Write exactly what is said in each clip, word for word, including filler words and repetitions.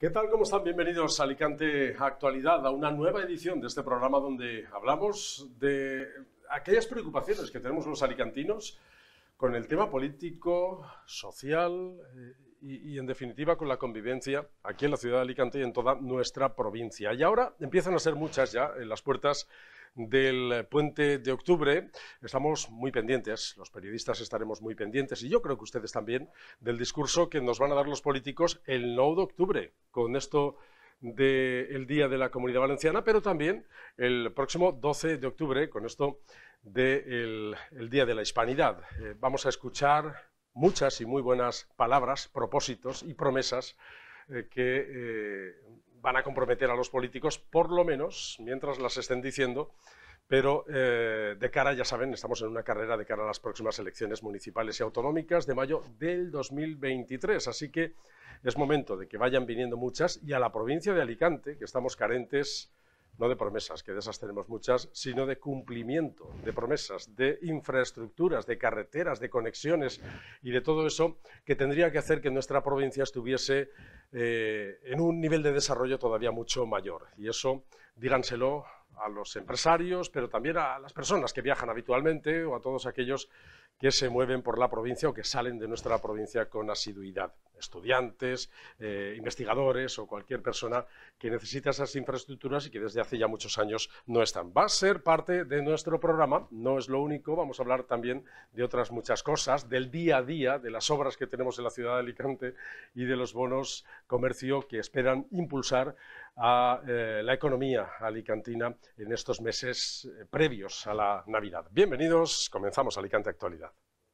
¿Qué tal? ¿Cómo están? Bienvenidos a Alicante Actualidad, a una nueva edición de este programa donde hablamos de aquellas preocupaciones que tenemos los alicantinos con el tema político, social eh, y, y, en definitiva, con la convivencia aquí en la ciudad de Alicante y en toda nuestra provincia. Y ahora empiezan a ser muchas ya en las puertas del puente de octubre. Estamos muy pendientes, los periodistas estaremos muy pendientes, y yo creo que ustedes también, del discurso que nos van a dar los políticos el nueve de octubre, con esto del Día de la Comunidad Valenciana, pero también el próximo doce de octubre, con esto del el Día de la Hispanidad. Eh, vamos a escuchar muchas y muy buenas palabras, propósitos y promesas eh, que eh, van a comprometer a los políticos, por lo menos, mientras las estén diciendo, pero eh, de cara, ya saben, estamos en una carrera de cara a las próximas elecciones municipales y autonómicas de mayo del dos mil veintitrés, así que es momento de que vayan viniendo muchas, y a la provincia de Alicante, que estamos carentes no de promesas, que de esas tenemos muchas, sino de cumplimiento de promesas, de infraestructuras, de carreteras, de conexiones y de todo eso que tendría que hacer que nuestra provincia estuviese eh, en un nivel de desarrollo todavía mucho mayor. Y eso díganselo a los empresarios, pero también a las personas que viajan habitualmente o a todos aquellos que se mueven por la provincia o que salen de nuestra provincia con asiduidad. Estudiantes, eh, investigadores o cualquier persona que necesita esas infraestructuras y que desde hace ya muchos años no están. Va a ser parte de nuestro programa, no es lo único, vamos a hablar también de otras muchas cosas, del día a día, de las obras que tenemos en la ciudad de Alicante y de los bonos comercio que esperan impulsar a eh, la economía alicantina en estos meses eh, previos a la Navidad. Bienvenidos, comenzamos Alicante Actualidad.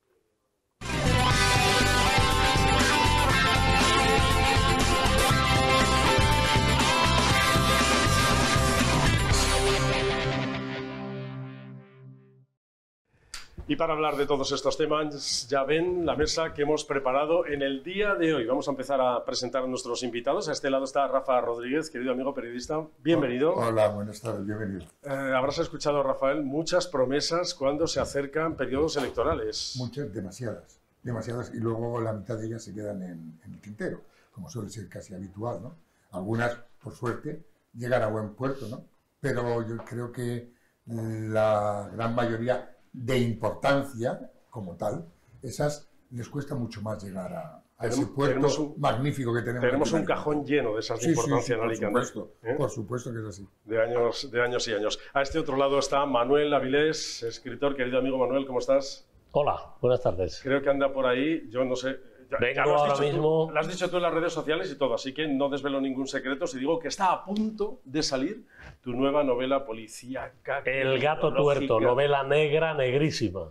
Y para hablar de todos estos temas, ya ven la mesa que hemos preparado en el día de hoy. Vamos a empezar a presentar a nuestros invitados. A este lado está Rafa Rodríguez, querido amigo periodista. Bienvenido. Hola, buenas tardes, bienvenido. Eh, habrás escuchado, Rafael, muchas promesas cuando se acercan periodos electorales. Muchas, demasiadas. Demasiadas, y luego la mitad de ellas se quedan en, en el tintero, como suele ser casi habitual, ¿no? Algunas, por suerte, llegan a buen puerto, ¿no? Pero yo creo que la gran mayoría de importancia como tal, esas les cuesta mucho más llegar a, a ese puerto un, magnífico que tenemos. Tenemos un cajón lleno de esas de sí, importancia sí, sí, en Alicante. Por supuesto, ¿eh? Por supuesto que es así. De años, de años y años. A este otro lado está Manuel Avilés, escritor. Querido amigo Manuel, ¿cómo estás? Hola, buenas tardes. Creo que anda por ahí, yo no sé. Ya, Vengo ya lo has ahora dicho mismo. Tú, lo has dicho tú en las redes sociales y todo, así que no desvelo ningún secreto si digo que está a punto de salir tu nueva novela policíaca. El gato tuerto, novela negra, negrísima.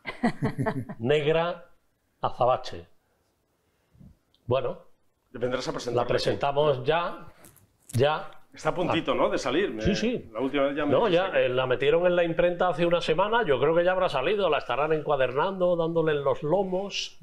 Negra, azabache. Bueno, vendrás a presentarla. La presentamos aquí. ya, ya. Está a puntito, ah. ¿no?, de salir. Me, sí, sí. La última vez ya me No, ya eh, la metieron en la imprenta hace una semana, yo creo que ya habrá salido, la estarán encuadernando, dándole en los lomos.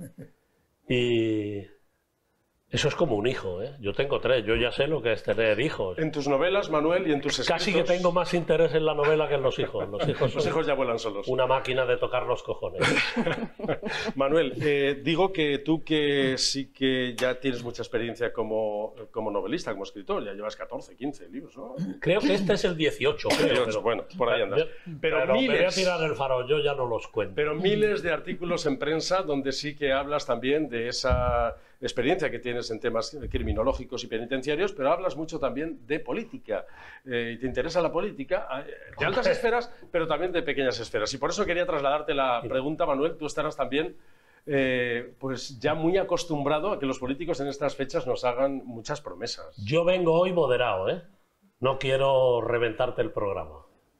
Y eso es como un hijo, ¿eh? Yo tengo tres, yo ya sé lo que es tener hijos. En tus novelas, Manuel, y en tus escritos... Casi que tengo más interés en la novela que en los hijos. Los hijos, los hijos ya vuelan solos. Una máquina de tocar los cojones. Manuel, eh, digo que tú que sí que ya tienes mucha experiencia como, como novelista, como escritor, ya llevas catorce, quince libros, ¿no? Creo que este es el dieciocho, creo. dieciocho, pero, bueno, por ahí andas. Pero, pero miles, me voy a tirar el farol, yo ya no los cuento. Pero miles de artículos en prensa donde sí que hablas también de esa experiencia que tienes en temas criminológicos y penitenciarios, pero hablas mucho también de política. Eh, y te interesa la política de altas esferas, pero también de pequeñas esferas. Y por eso quería trasladarte la pregunta, Manuel. Tú estarás también eh, pues ya muy acostumbrado a que los políticos en estas fechas nos hagan muchas promesas. Yo vengo hoy moderado, ¿eh? No quiero reventarte el programa.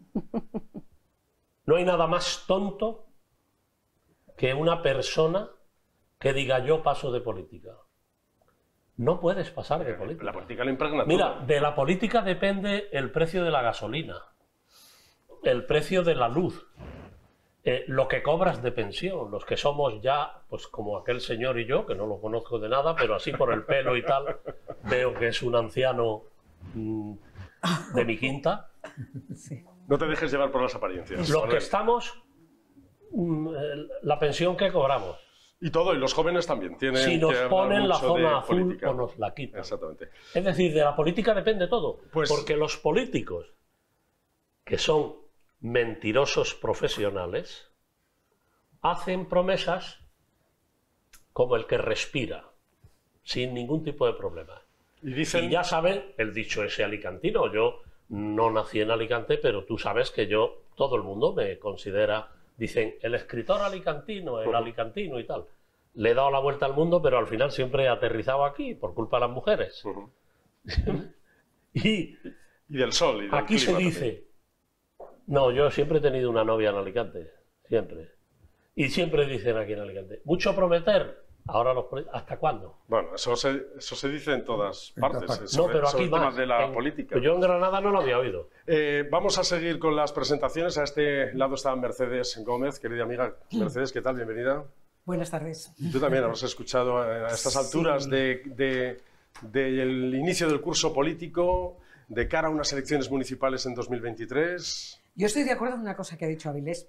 No hay nada más tonto que una persona que diga yo paso de política. No puedes pasar de política. La política lo impregna. Mira, de la política depende el precio de la gasolina, el precio de la luz, eh, lo que cobras de pensión, los que somos ya, pues como aquel señor y yo, que no lo conozco de nada, pero así por el pelo y tal, veo que es un anciano mmm, de mi quinta. Sí. No te dejes llevar por las apariencias. Los que estamos, mmm, la pensión que cobramos. Y todo, y los jóvenes también tienen si nos que hablar ponen la mucho zona de azul política. o nos la quitan. Exactamente. Es decir, de la política depende todo. Pues- porque los políticos, que son mentirosos profesionales, hacen promesas como el que respira, sin ningún tipo de problema. Y dicen... Y ya saben, el dicho ese alicantino, yo no nací en Alicante, pero tú sabes que yo, todo el mundo me considera, dicen, el escritor alicantino, el alicantino y tal. Le he dado la vuelta al mundo, pero al final siempre he aterrizado aquí, por culpa de las mujeres. Ujú. Y Y del sol. Y del aquí se clima dice, no, yo siempre he tenido una novia en Alicante, siempre. Y siempre dicen aquí en Alicante, mucho prometer, ahora los poli- ¿hasta cuándo? Bueno, eso se, eso se dice en todas En partes. todas partes. eh, No, sobre- pero sobre aquí temas más. de la En- política. Yo en Granada no lo había oído. Eh, vamos a seguir con las presentaciones. A este lado está Mercedes Gómez, querida amiga. Mercedes, ¿qué tal? Bienvenida. Buenas tardes. Tú también habrás escuchado eh, a estas alturas Sí. de, de- del inicio del curso político de cara a unas elecciones municipales en dos mil veintitrés. Yo estoy de acuerdo con una cosa que ha dicho Avilés.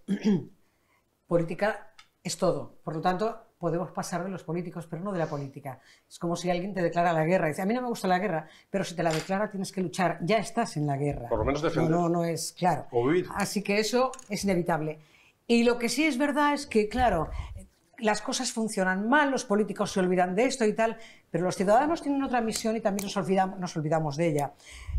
Política es todo. Por lo tanto, podemos pasar de los políticos, pero no de la política. Es como si alguien te declara la guerra. Dice, a mí no me gusta la guerra, pero si te la declara tienes que luchar. Ya estás en la guerra. Por lo menos defender. No, no, no es claro. O huir. Así que eso es inevitable. Y lo que sí es verdad es que, claro, las cosas funcionan mal, los políticos se olvidan de esto y tal, pero los ciudadanos tienen otra misión y también nos olvidamos, nos olvidamos de ella.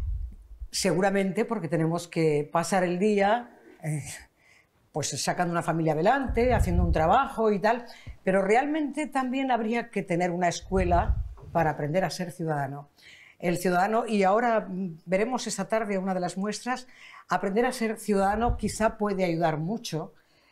Seguramente porque tenemos que pasar el día eh, pues sacando una familia adelante, haciendo un trabajo y tal, pero realmente también habría que tener una escuela para aprender a ser ciudadano. El ciudadano, y ahora mm, veremos esta tarde una de las muestras, aprender a ser ciudadano quizá puede ayudar mucho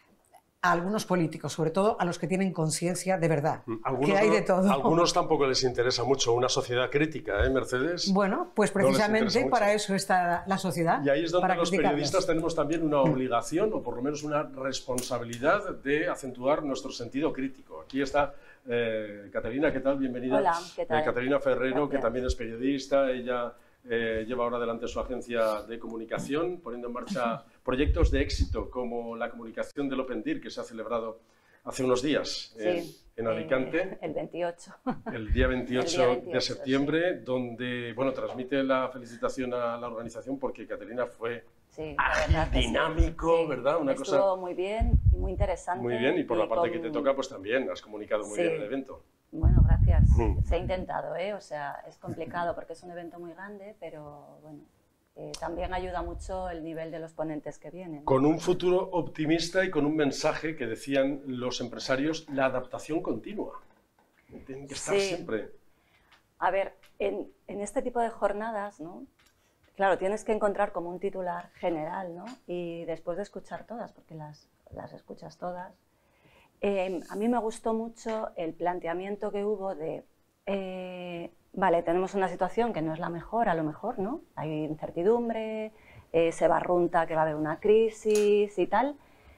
a algunos políticos, sobre todo a los que tienen conciencia de verdad, que hay no- de todo. algunos tampoco les interesa mucho una sociedad crítica, ¿eh, Mercedes? Bueno, pues No les interesa precisamente mucho. para eso está la sociedad. Y ahí es donde para los criticarlos. periodistas tenemos también una obligación, o por lo menos una responsabilidad, de acentuar nuestro sentido crítico. Aquí está eh, Caterina, ¿qué tal? Bienvenida. Hola, ¿qué tal? Eh, Caterina Ferrero, Gracias. que también es periodista. Ella eh, lleva ahora adelante su agencia de comunicación, poniendo en marcha proyectos de éxito, como la comunicación del Open Dir, que se ha celebrado hace unos días en, Sí, en Alicante. eh, el veintiocho. El día veintiocho, El día de veintiocho, septiembre, donde, bueno, transmite la felicitación a la organización porque Caterina fue Sí, ágil, la verdad que sí. dinámico, Sí, ¿verdad? Una estuvo cosa muy bien y muy interesante. muy bien, y por la parte que te con- toca, pues también has comunicado muy Sí. bien el evento. Bueno, gracias. Mm. Se ha intentado, ¿eh? O sea, es complicado porque es un evento muy grande, pero bueno, eh, también ayuda mucho el nivel de los ponentes que vienen. Con un futuro optimista y con un mensaje que decían los empresarios, la adaptación continua. Tienen que estar Sí. siempre. A ver, en, en este tipo de jornadas, ¿no? Claro, tienes que encontrar como un titular general, ¿no? Y después de escuchar todas, porque las, las escuchas todas, eh, a mí me gustó mucho el planteamiento que hubo de, eh, vale, tenemos una situación que no es la mejor, a lo mejor, ¿no? Hay incertidumbre, eh, se barrunta que va a haber una crisis y tal,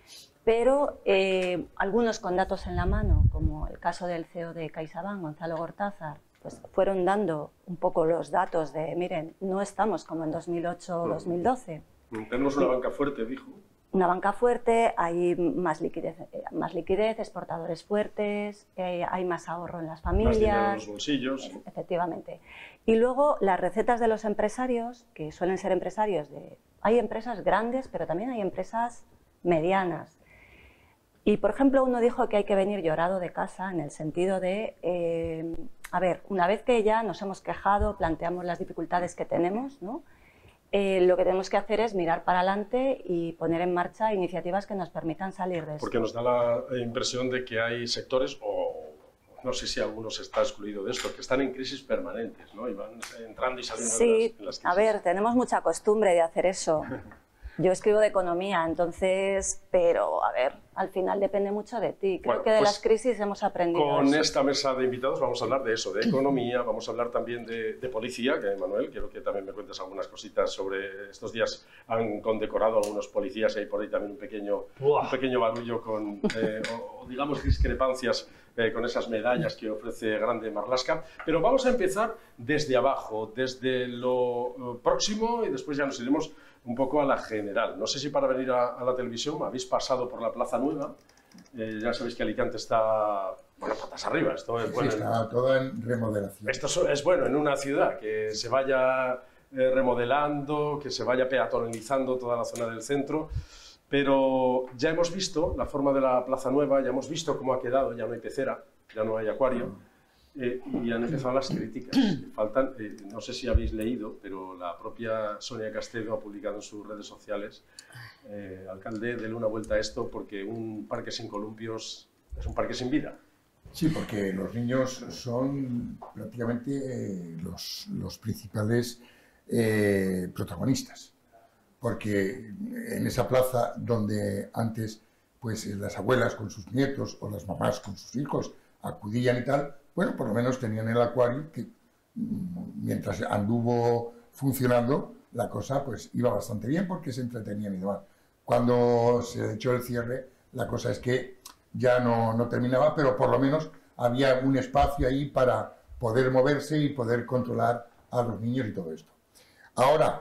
pero eh, algunos con datos en la mano, como el caso del C E O de CaixaBank, Gonzalo Gortázar, pues fueron dando un poco los datos de, miren, no estamos como en dos mil ocho o dos mil doce. Tenemos una banca fuerte, dijo. Una banca fuerte, hay más liquidez, eh, más liquidez exportadores fuertes, eh, hay más ahorro en las Más dinero en familias. los bolsillos. Efectivamente. Y luego las recetas de los empresarios, que suelen ser empresarios de... Hay empresas grandes, pero también hay empresas medianas. Y, por ejemplo, uno dijo que hay que venir llorado de casa en el sentido de, eh, a ver, una vez que ya nos hemos quejado, planteamos las dificultades que tenemos, ¿no? Eh, lo que tenemos que hacer es mirar para adelante y poner en marcha iniciativas que nos permitan salir de esto. Porque nos da la impresión de que hay sectores, o no sé si algunos está excluido de esto, que están en crisis permanentes, ¿no? Y van entrando y saliendo Sí, en las, en las crisis. a ver, tenemos mucha costumbre de hacer eso. Yo escribo de economía, entonces, pero a ver, al final depende mucho de ti. Creo Bueno, que de pues, las crisis hemos aprendido Con eso. esta mesa de invitados vamos a hablar de eso, de economía, vamos a hablar también de, de policía, que Manuel, quiero que también me cuentes algunas cositas sobre estos días. Han condecorado a algunos policías y hay por ahí también un pequeño, Buah. un pequeño barullo con, eh, o, o digamos, discrepancias eh, con esas medallas que ofrece Grande Marlaska. Pero vamos a empezar desde abajo, desde lo eh, próximo, y después ya nos iremos un poco a la general. No sé si para venir a, a la televisión habéis pasado por la Plaza Nueva. Eh, ya sabéis que Alicante está bueno, patas arriba. Esto es Sí, bueno. está toda en remodelación. Esto es bueno en una ciudad, que se vaya eh, remodelando, que se vaya peatonalizando toda la zona del centro, pero ya hemos visto la forma de la Plaza Nueva, ya hemos visto cómo ha quedado, ya no hay pecera, ya no hay acuario, eh, y han empezado las críticas. Faltan, eh, no sé si habéis leído, pero la propia Sonia Castedo ha publicado en sus redes sociales, eh, alcalde, dele una vuelta a esto porque un parque sin columpios es un parque sin vida. Sí, porque los niños son prácticamente eh, los, los principales eh, protagonistas. Porque en esa plaza donde antes pues, las abuelas con sus nietos o las mamás con sus hijos acudían y tal, bueno, por lo menos tenían el acuario que mientras anduvo funcionando la cosa pues iba bastante bien porque se entretenían y demás. Cuando se echó el cierre, la cosa es que ya no, no terminaba, pero por lo menos había un espacio ahí para poder moverse y poder controlar a los niños y todo esto. Ahora,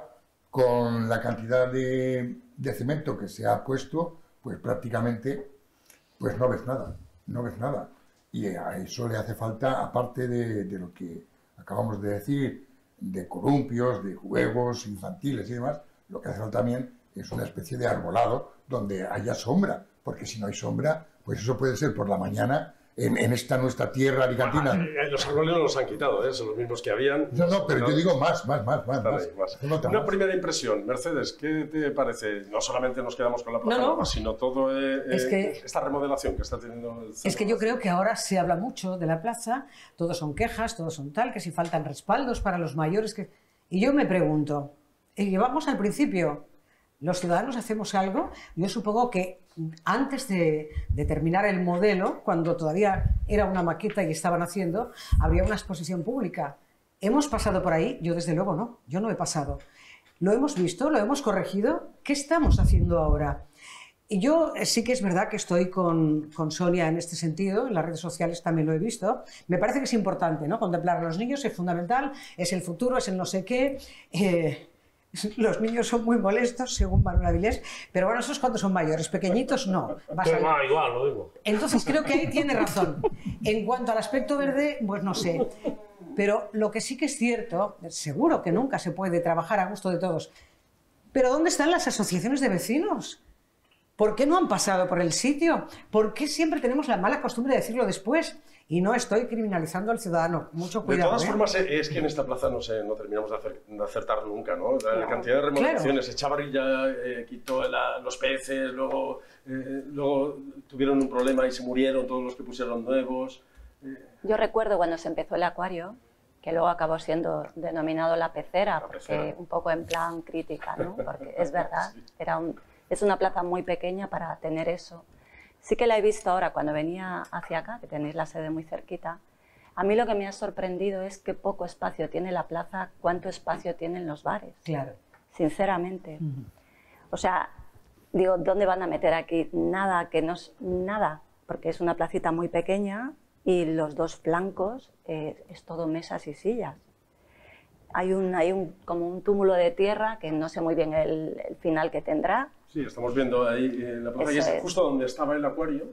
con la cantidad de, de cemento que se ha puesto, pues prácticamente pues no ves nada, no ves nada. Y a eso le hace falta, aparte de, de lo que acabamos de decir, de columpios, de juegos infantiles y demás, lo que hace falta también es una especie de arbolado donde haya sombra, porque si no hay sombra, pues eso puede ser por la mañana en, en esta nuestra tierra alicantina. Ah, los árboles no los han quitado, ¿eh? Son los mismos que habían. No, no, pero yo digo más, más, más, más. más. más. Una primera impresión, Mercedes, ¿qué te parece? No solamente nos quedamos con la Plaza no, no. Nueva, sino todo eh, es que, esta remodelación que está teniendo el centro. Es que yo creo que ahora se habla mucho de la plaza, todos son quejas, todos son tal, que si faltan respaldos para los mayores. Que... Y yo me pregunto, y vamos al principio, los ciudadanos hacemos algo, yo supongo que antes de, de terminar el modelo, cuando todavía era una maqueta y estaban haciendo, habría una exposición pública. ¿Hemos pasado por ahí? Yo desde luego no, yo no he pasado. ¿Lo hemos visto? ¿Lo hemos corregido? ¿Qué estamos haciendo ahora? Y yo sí que es verdad que estoy con, con Sonia en este sentido, en las redes sociales también lo he visto. Me parece que es importante, ¿no? Contemplar a los niños es fundamental, es el futuro, es el no sé qué. Eh, Los niños son muy molestos, según Manuel Avilés, pero bueno, esos cuando son mayores, pequeñitos no. Vas a... no, igual, lo digo. Entonces creo que ahí tiene razón. En cuanto al aspecto verde, pues no sé. Pero lo que sí que es cierto, seguro que nunca se puede trabajar a gusto de todos, pero ¿dónde están las asociaciones de vecinos? ¿Por qué no han pasado por el sitio? ¿Por qué siempre tenemos la mala costumbre de decirlo después? Y no estoy criminalizando al ciudadano, mucho cuidado. De todas ¿eh? formas, es que en esta plaza no, sé, no terminamos de, hacer, de acertar nunca, ¿no? La no, cantidad de remodelaciones, claro. Echavarri eh, quitó la, los peces, luego, eh, luego tuvieron un problema y se murieron todos los que pusieron nuevos. Eh. Yo recuerdo cuando se empezó el acuario, que luego acabó siendo denominado la pecera, la pecera. Porque un poco en plan crítica, ¿no? Porque es verdad, sí. era un, es una plaza muy pequeña para tener eso. Sí que la he visto ahora cuando venía hacia acá, que tenéis la sede muy cerquita. A mí lo que me ha sorprendido es qué poco espacio tiene la plaza, cuánto espacio tienen los bares. Claro. Sinceramente. Uh-huh. O sea, digo, ¿dónde van a meter aquí? Nada, que no es nada, porque es una placita muy pequeña y los dos flancos eh, es todo mesas y sillas. Hay, un, hay un, como un túmulo de tierra que no sé muy bien el, el final que tendrá. Sí, estamos viendo ahí en la plaza, y es, es justo donde estaba el acuario.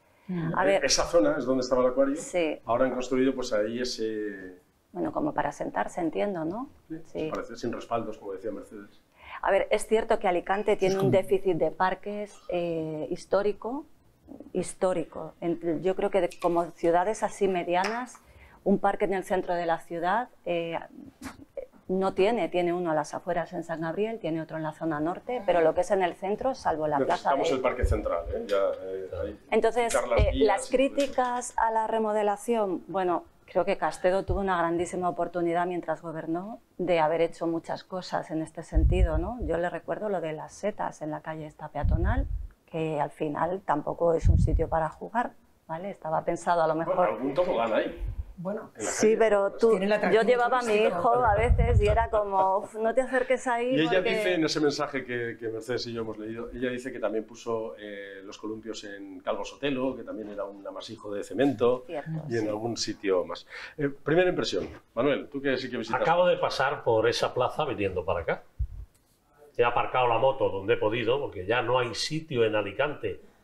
A ver, esa zona es donde estaba el acuario. Sí. Ahora han construido pues ahí ese... Bueno, como para sentarse, entiendo, ¿no? Sí, sí. Parece sin respaldos, como decía Mercedes. A ver, es cierto que Alicante tiene un déficit de parques eh, histórico, histórico. Yo creo que de, como ciudades así medianas, un parque en el centro de la ciudad eh, no tiene, tiene uno a las afueras en San Gabriel, tiene otro en la zona norte, pero lo que es en el centro, salvo la plaza de... Necesitamos el parque central, ¿eh? Ya, eh, ahí. Entonces, eh, las críticas a la remodelación, bueno, creo que Castedo tuvo una grandísima oportunidad mientras gobernó de haber hecho muchas cosas en este sentido, ¿no? Yo le recuerdo lo de las setas en la calle esta peatonal, que al final tampoco es un sitio para jugar, ¿vale? Estaba pensado a lo mejor... Bueno, algún tobogán ahí. Bueno, sí, pero tú, yo llevaba a mi hijo a veces y era como, uf, no te acerques ahí. Y ella porque... dice en ese mensaje que, que Mercedes y yo hemos leído, ella dice que también puso eh, los columpios en Calvo Sotelo, que también era un amasijo de cemento, Cierto, y en sí. algún sitio más. Eh, primera impresión, Manuel, tú que sí que visitas. Acabo de pasar por esa plaza viniendo para acá. He aparcado la moto donde he podido, porque ya no hay sitio en Alicante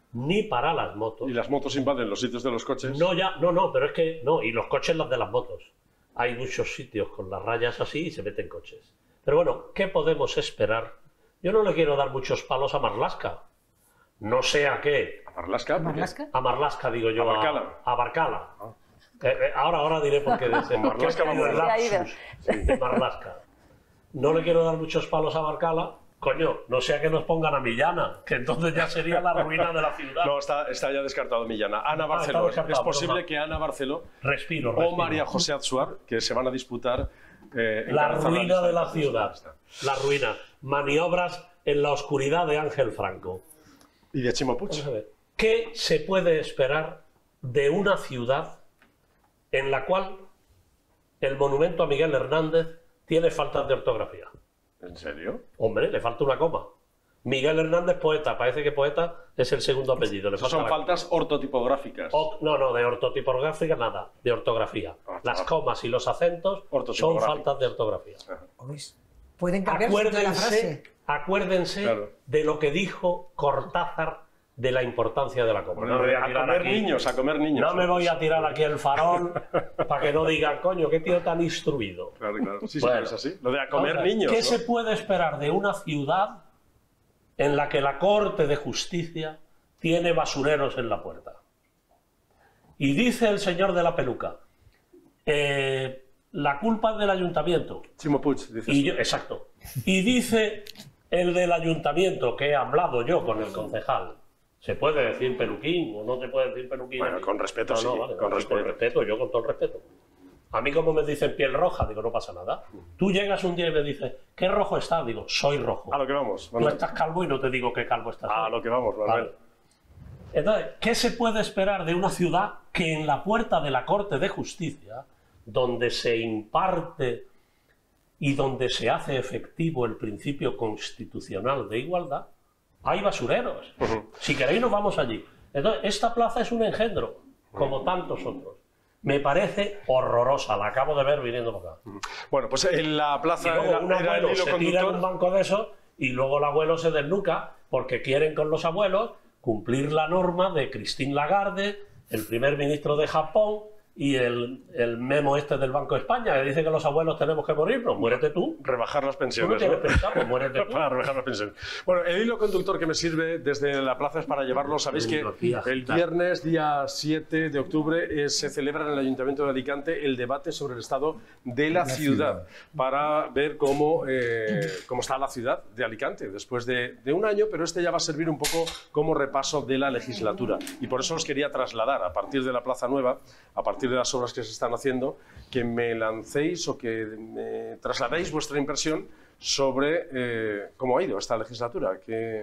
ni para las motos. Y las motos invaden los sitios de los coches. No, ya, no, no, pero es que, no, y los coches las de las motos. Hay muchos sitios con las rayas así y se meten coches. Pero bueno, ¿qué podemos esperar? Yo no le quiero dar muchos palos a Marlaska. No sé a qué. ¿A Marlaska? ¿Por qué? ¿Marlaska? A Marlaska, digo yo. A Barcala. A, a Barcala. Ah. Eh, eh, ahora, ahora diré por qué. Dice, Marlaska porque vamos ha a habido el lapsus de Marlaska. No le quiero dar muchos palos a Barcala. Coño, no sea que nos pongan a Millana, que entonces ya sería la ruina de la ciudad. No, está, está ya descartado Millana. Ana Ah, Barceló. está Es posible broma. que Ana Barceló Respiro, o respiro. María José Azuar, que se van a disputar... Eh, La encabezar ruina lista de la cosas. ciudad. La ruina. Maniobras en la oscuridad de Ángel Franco. ¿Y de Chimo Puig? Vamos a ver. ¿Qué se puede esperar de una ciudad en la cual el monumento a Miguel Hernández tiene faltas de ortografía? ¿En serio? Hombre, le falta una coma. Miguel Hernández, poeta. Parece que poeta es el segundo apellido. Le Esas falta son la- faltas ortotipográficas. O- no, no, de ortotipográfica nada, de ortografía. Las comas y los acentos son Ortotipográficas. faltas de ortografía. ¿Oís? Pueden cambiar de la Acuérdense, frase. acuérdense Claro. de lo que dijo Cortázar de la importancia de la coma. Bueno, No me voy a a tirar comer aquí- niños, a comer niños. No me voy a tirar aquí el farol para que no digan, coño, qué tío tan instruido. Claro, claro. Sí, sí, Bueno. es así. Lo de a comer Vamos a ver, niños. ¿Qué ¿no? se puede esperar de una ciudad en la que la Corte de Justicia tiene basureros en la puerta? Y dice el señor de la peluca, eh, la culpa es del ayuntamiento. Chimo Puig, dices. Y yo, exacto. Y dice el del ayuntamiento, que he hablado yo con el concejal. ¿Se puede decir peluquín o no se puede decir peluquín? Bueno, con respeto, No, no, sí, vale, con con respeto. respeto. Yo con todo el respeto. A mí como me dicen piel roja, digo, no pasa nada. Tú llegas un día y me dices, ¿qué rojo está? Digo, soy rojo. A lo que vamos. Tú Manuel. estás calvo y no te digo qué calvo estás. A hoy. lo que vamos, Manuel. Vale. Entonces, ¿qué se puede esperar de una ciudad que en la puerta de la Corte de Justicia, donde se imparte y donde se hace efectivo el principio constitucional de igualdad, hay basureros? Ujú. Si queréis nos vamos allí. Entonces, esta plaza es un engendro, como tantos otros. Me parece horrorosa, la acabo de ver viniendo por acá. Bueno, pues en la Y plaza luego era, un era el abuelo hilo se tira en un conductor. banco de esos y luego el abuelo se desnuca porque quieren con los abuelos cumplir la norma de Christine Lagarde, el primer ministro de Japón y el, el memo este del Banco de España que dice que los abuelos tenemos que morirnos. Muérete tú. Rebajar las Tú no pensiones. tienes ¿no? pensado, pues muérete tú. Para rebajar las pensiones. Bueno, el hilo conductor que me sirve desde la plaza es para llevarlo. Sabéis que Tía, el tía. viernes, día siete de octubre, eh, se celebra en el Ayuntamiento de Alicante el debate sobre el estado de la, La ciudad, ciudad. para ver cómo, eh, cómo está la ciudad de Alicante después de, de un año, pero este ya va a servir un poco como repaso de la legislatura. Y por eso os quería trasladar, a partir de la Plaza Nueva, a partir de las obras que se están haciendo, que me lancéis o que me trasladéis vuestra impresión sobre eh, cómo ha ido esta legislatura. ¿Qué,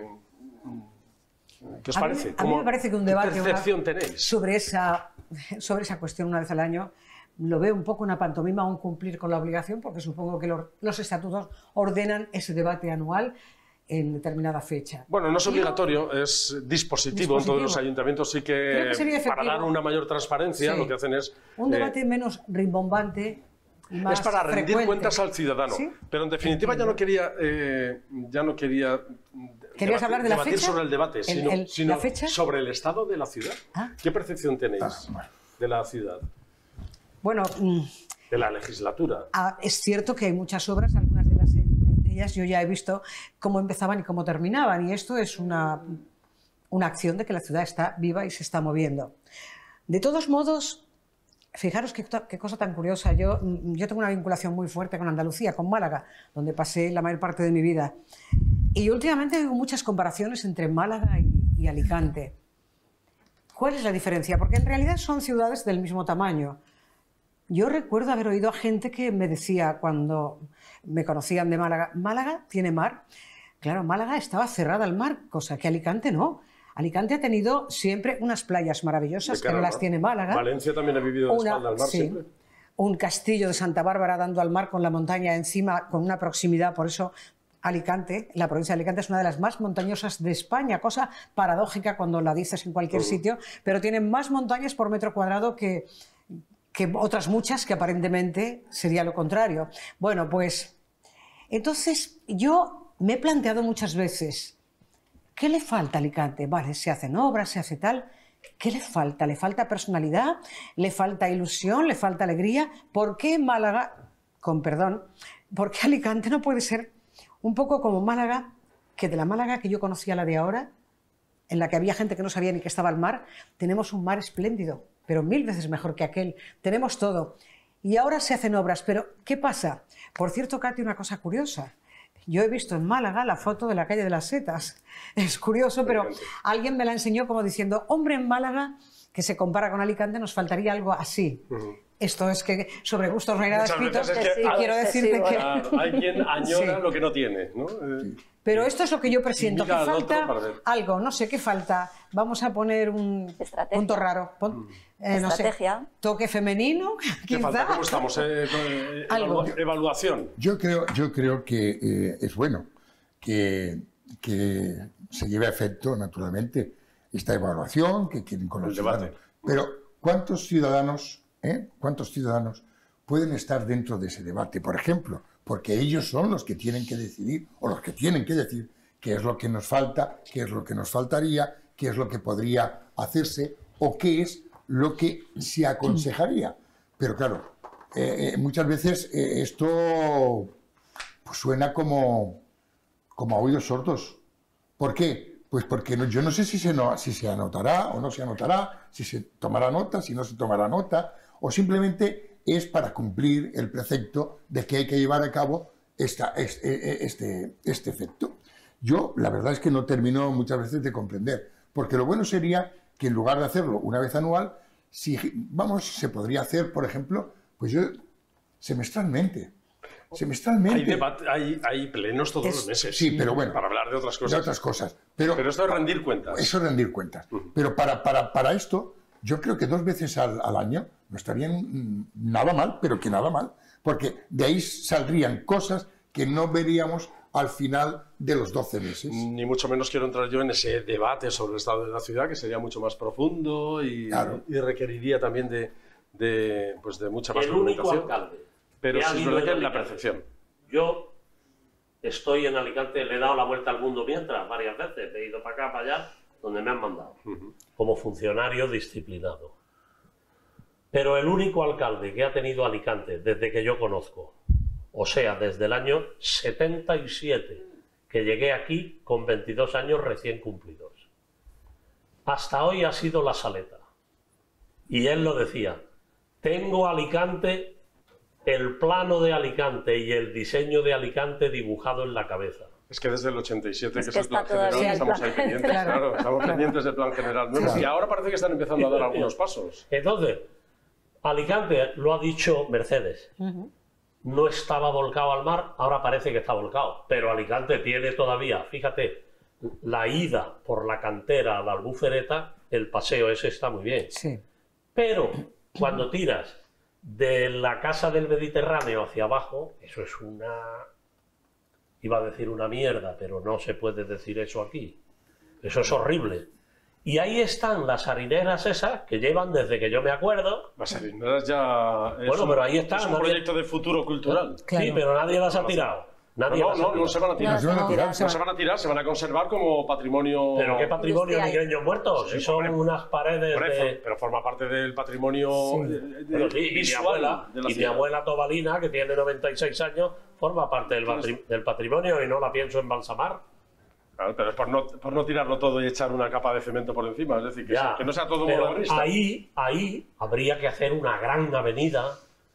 qué os A mí- parece? a mí ¿Cómo- me parece que un ¿qué debate, una- percepción tenéis? sobre esa, sobre esa cuestión una vez al año lo veo un poco una pantomima, un cumplir con la obligación, porque supongo que los, los estatutos ordenan ese debate anual en determinada fecha. Bueno, no es Yo- obligatorio, es dispositivo. En todos los Dispositivo. ayuntamientos sí Creo que, que sería para efectivo. dar una mayor transparencia, Sí. lo que hacen es... Un eh, debate menos rimbombante y más es para rendir frecuente. cuentas al ciudadano. ¿Sí? Pero en definitiva ya no quería, eh, ya no quería ¿Querías debatir, hablar de la debatir fecha? sobre el debate, ¿El- sino, el- sino la fecha? sobre el estado de la ciudad. Ah. ¿Qué percepción tenéis Ah, bueno. de la ciudad, Bueno, mm, de la legislatura? ah, es cierto que hay muchas obras, algunas de, las, de ellas yo ya he visto cómo empezaban y cómo terminaban, y esto es una, una acción de que la ciudad está viva y se está moviendo. De todos modos, fijaros qué, qué cosa tan curiosa. Yo, yo tengo una vinculación muy fuerte con Andalucía, con Málaga, donde pasé la mayor parte de mi vida. Y últimamente oigo muchas comparaciones entre Málaga y, y Alicante. ¿Cuál es la diferencia? Porque en realidad son ciudades del mismo tamaño. Yo recuerdo haber oído a gente que me decía cuando me conocían de Málaga, ¿Málaga tiene mar? Claro, Málaga estaba cerrada al mar, cosa que Alicante no. Alicante ha tenido siempre unas playas maravillosas, De que cara no al las mar. tiene Málaga. Valencia también ha vivido de Una- espalda al mar sí. siempre. Un castillo de Santa Bárbara dando al mar con la montaña encima, con una proximidad, por eso Alicante, la provincia de Alicante es una de las más montañosas de España, cosa paradójica cuando la dices en cualquier sitio, pero tiene más montañas por metro cuadrado que, que otras muchas que aparentemente sería lo contrario. Bueno, pues entonces yo me he planteado muchas veces, ¿qué le falta a Alicante? Vale, se hacen obras, se hace tal. ¿Qué le falta? ¿Le falta personalidad? ¿Le falta ilusión? ¿Le falta alegría? ¿Por qué Málaga, con perdón, por qué Alicante no puede ser un poco como Málaga, que de la Málaga que yo conocía la de ahora, en la que había gente que no sabía ni que estaba el mar, tenemos un mar espléndido, pero mil veces mejor que aquel. Tenemos todo. Y ahora se hacen obras, pero ¿qué pasa? Por cierto, Katy, una cosa curiosa. Yo he visto en Málaga la foto de la calle de las Setas. Es curioso, pero alguien me la enseñó como diciendo, hombre, en Málaga, que se compara con Alicante, nos faltaría algo así. Uh-huh. Esto es que sobre gustos no hay nada escrito. Es que, y ah, quiero decirte que... Claro, hay quien añora sí. lo que no tiene, ¿no? Sí. Pero esto es lo que yo presiento, que falta algo, no sé qué falta. Vamos a poner un Estrategia. punto raro. Pon, eh, no Estrategia. Sé, toque femenino, ¿Qué quizá. falta? ¿Cómo estamos? Eh, eh, algo. Evaluación. Yo creo, yo creo que eh, es bueno que, que se lleve a efecto, naturalmente, esta evaluación que quieren con los ciudadanos. Pero, ¿cuántos ciudadanos, eh, cuántos ciudadanos pueden estar dentro de ese debate? Por ejemplo, porque ellos son los que tienen que decidir, o los que tienen que decir, qué es lo que nos falta, qué es lo que nos faltaría, qué es lo que podría hacerse, o qué es lo que se aconsejaría. Pero claro, eh, eh, muchas veces eh, esto pues, suena como, como a oídos sordos. ¿Por qué? Pues porque no, yo no sé si se, no, si se anotará o no se anotará, si se tomará nota, si no se tomará nota, o simplemente es para cumplir el precepto de que hay que llevar a cabo esta, este, este, este efecto. Yo, la verdad es que no termino muchas veces de comprender, porque lo bueno sería que en lugar de hacerlo una vez anual, si, vamos, se podría hacer, por ejemplo, pues yo, semestralmente. Semestralmente. Hay, debate, hay, hay plenos todos es, los meses. Sí, pero bueno. Para hablar de otras cosas. De otras cosas. Pero, pero esto es rendir cuentas. Eso es rendir cuentas. Uh-huh. Pero para, para, para esto, yo creo que dos veces al, al año no estarían nada mal, pero que nada mal. Porque de ahí saldrían cosas que no veríamos al final de los doce meses. Ni mucho menos quiero entrar yo en ese debate sobre el estado de la ciudad, que sería mucho más profundo y, claro. y requeriría también de, de, pues de mucha más el comunicación. Único alcalde pero sí es verdad que es la percepción. Yo estoy en Alicante, le he dado la vuelta al mundo mientras, varias veces, he ido para acá, para allá, donde me han mandado, uh-huh. como funcionario disciplinado. Pero el único alcalde que ha tenido Alicante desde que yo conozco, o sea, desde el año setenta y siete, que llegué aquí con veintidós años recién cumplidos. Hasta hoy ha sido La Saleta. Y él lo decía, tengo Alicante, el plano de Alicante y el diseño de Alicante dibujado en la cabeza. Es que desde el ochenta y siete, es que, que es el plan general, el estamos plan ahí pendientes. Claro. Claro, estamos Claro. pendientes del plan general. No, Claro. Y ahora parece que están empezando a dar algunos pasos. Entonces, Alicante, lo ha dicho Mercedes, uh-huh. no estaba volcado al mar, ahora parece que está volcado. Pero Alicante tiene todavía, fíjate, la ida por la cantera a la Albufereta, el paseo ese está muy bien. Sí. Pero cuando tiras de la casa del Mediterráneo hacia abajo, eso es una... Iba a decir una mierda, pero no se puede decir eso aquí. Eso es horrible. Y ahí están las harineras esas que llevan desde que yo me acuerdo. Las harineras ya... Es bueno, un, pero ahí están. Es un nadie... proyecto de futuro cultural. Claro. Sí, pero nadie las ha tirado. Nadie no, las no, ha tirado. no se van a tirar. No, se van a tirar. No se van a tirar, se van a conservar como patrimonio... ¿Pero qué patrimonio Industrial. nigreños muertos? Sí, si son hombre. unas paredes Hombre, de... Pero forma parte del patrimonio Sí. de, de, Bueno, sí, y mi visual abuela, de la y mi ciudad. abuela Tobalina, que tiene noventa y seis años, forma parte del, patri- del patrimonio y no la pienso embalsamar. Claro, pero es por no, por no tirarlo todo y echar una capa de cemento por encima. Es decir, que, Ya, se- que no sea todo pero modernista. ahí, ahí habría que hacer una gran avenida.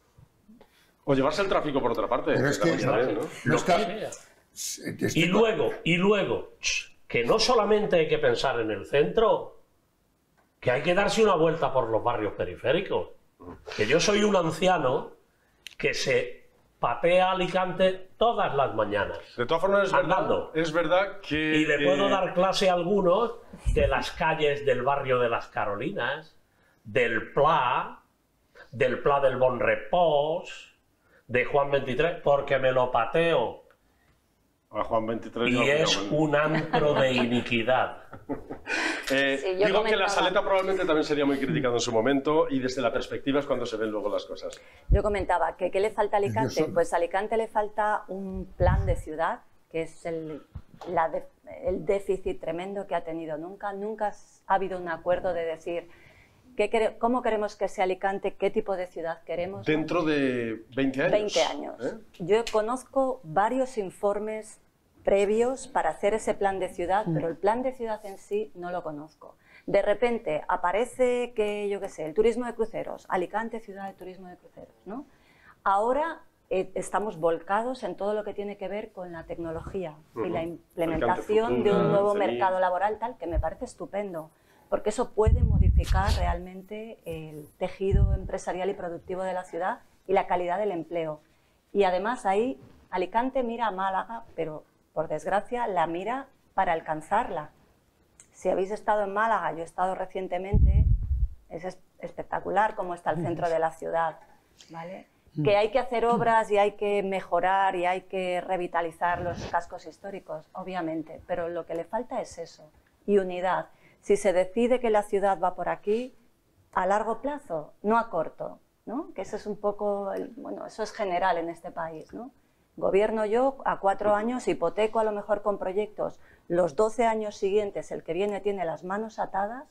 O llevarse el tráfico por otra parte. Pero es que- también está bien, ¿no? No lo está- que sea. Este- Y luego, y luego, ch, que no solamente hay que pensar en el centro, que hay que darse una vuelta por los barrios periféricos. Que yo soy un anciano que se patea Alicante todas las mañanas. De todas formas, es verdad, Andando. es verdad que... Y le puedo eh, dar clase a algunos de las calles del barrio de las Carolinas, del Pla, del Pla del Bon Repòs, de Juan veintitrés, porque me lo pateo. A Juan veintitrés... Y no, es pero- un antro de iniquidad. Eh, Sí, yo digo que la comentaba- Saleta probablemente también sería muy criticado en su momento y desde la perspectiva es cuando se ven luego las cosas. Yo comentaba que ¿qué le falta a Alicante? Nervioso. Pues a Alicante le falta un plan de ciudad, que es el la de, el déficit tremendo que ha tenido. Nunca, nunca ha habido un acuerdo de decir qué, cómo queremos que sea Alicante, qué tipo de ciudad queremos. Dentro de veinte años. veinte años. ¿Eh? Yo conozco varios informes previos para hacer ese plan de ciudad, pero el plan de ciudad en sí no lo conozco. De repente aparece que, yo qué sé, el turismo de cruceros, Alicante, ciudad de turismo de cruceros, ¿no? Ahora eh, estamos volcados en todo lo que tiene que ver con la tecnología uh-huh. y la implementación de un nuevo mercado laboral tal, que me parece estupendo, porque eso puede modificar realmente el tejido empresarial y productivo de la ciudad y la calidad del empleo. Y además ahí Alicante mira a Málaga, pero por desgracia la mira para alcanzarla. Si habéis estado en Málaga, yo he estado recientemente, es espectacular cómo está el centro de la ciudad, ¿vale? Que hay que hacer obras y hay que mejorar y hay que revitalizar los cascos históricos, obviamente, pero lo que le falta es eso, y unidad. Si se decide que la ciudad va por aquí, a largo plazo, no a corto, ¿no? Que eso es un poco, el, bueno, eso es general en este país, ¿no? Gobierno yo a cuatro años, hipoteco a lo mejor con proyectos, los doce años siguientes el que viene tiene las manos atadas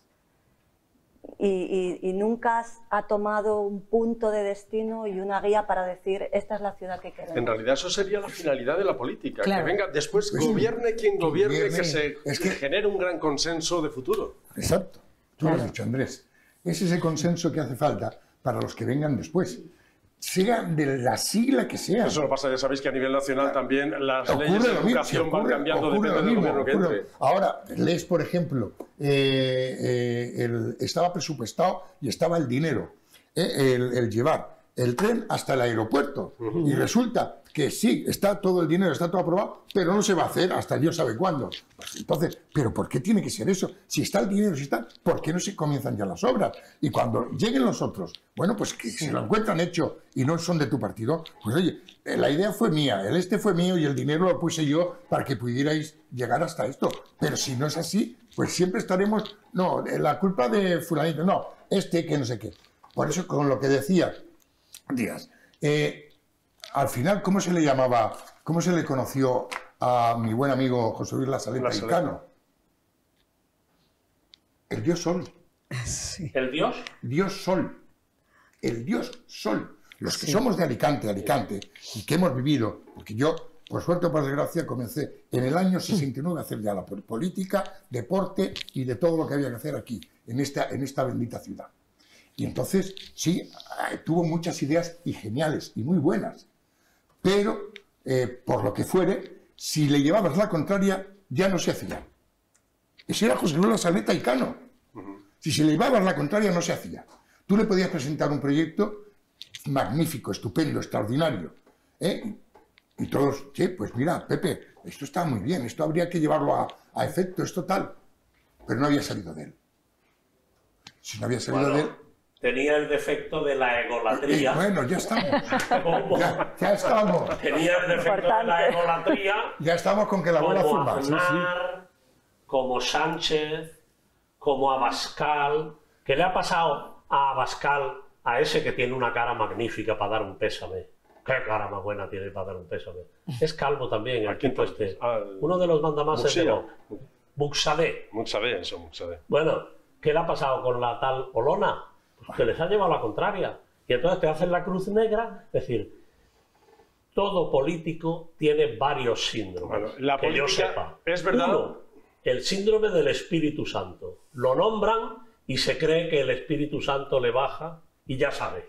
y, y, y nunca ha tomado un punto de destino y una guía para decir esta es la ciudad que queremos. En realidad eso sería la finalidad de la política, claro. que venga después, pues gobierne quien gobierne, gobierne, que se es que... genere un gran consenso de futuro. Exacto, tú claro. lo has dicho, Andrés. Es ese consenso que hace falta para los que vengan después. Sea de la sigla que sea. Eso lo pasa, ya sabéis que a nivel nacional también las ocurre leyes de mismo, educación ocurre, van cambiando, ocurre depende del mismo, gobierno que ocurre. entre. Ahora, lees, por ejemplo, eh, eh, el, estaba presupuestado y estaba el dinero, eh, el, el llevar el tren hasta el aeropuerto. Uh-huh. Y resulta que sí, está todo el dinero, está todo aprobado, pero no se va a hacer hasta Dios sabe cuándo. Pues entonces, ¿pero por qué tiene que ser eso? Si está el dinero, si está, ¿por qué no se comienzan ya las obras? Y cuando lleguen los otros, bueno, pues que si lo encuentran hecho y no son de tu partido, pues oye, la idea fue mía, el este fue mío y el dinero lo puse yo para que pudierais llegar hasta esto. Pero si no es así, pues siempre estaremos, no, la culpa de fulanito, no, este que no sé qué. Por eso, con lo que decía Díaz, eh, al final, ¿cómo se le llamaba, cómo se le conoció a mi buen amigo José Luis Lasaleta y Cano? El dios Sol. Sí. ¿El dios? Dios Sol. El dios Sol. Los que sí. somos de Alicante, Alicante, y que hemos vivido, porque yo, por suerte o por desgracia, comencé en el año sesenta y nueve a hacer ya la política, deporte y de todo lo que había que hacer aquí, en esta, en esta bendita ciudad. Y entonces, sí, tuvo muchas ideas y geniales y muy buenas. Pero, eh, por lo que fuere, si le llevabas la contraria, ya no se hacía. Ese era José Luis Lasaleta y Cano. Uh-huh. Si se le llevabas la contraria, no se hacía. Tú le podías presentar un proyecto magnífico, estupendo, extraordinario. ¿eh? Y todos, sí, pues mira, Pepe, esto está muy bien, esto habría que llevarlo a, a efecto, esto tal. Pero no había salido de él. Si no había salido bueno. de él... Tenía el defecto de la egolatría. Eh, bueno, ya estamos. ya, ya estamos. Tenía el defecto Importante. de la egolatría. Ya estamos con que la abuela como firma. Aznar, sí, sí. como Sánchez, como Abascal. ¿Qué le ha pasado a Abascal, a ese que tiene una cara magnífica para dar un pésame? ¿Qué cara más buena tiene para dar un pésame? Es calvo también, el tipo este. Al... Uno de los mandamases de los... Buxadé. Buxadé, eso, Buxadé. Bueno, ¿qué le ha pasado con la tal Olona? Pues que les ha llevado la contraria. Y entonces te hacen la cruz negra. Es decir, todo político tiene varios síndromes. Bueno, la que yo sepa. Es verdad. Uno, el síndrome del Espíritu Santo. Lo nombran y se cree que el Espíritu Santo le baja y ya sabe.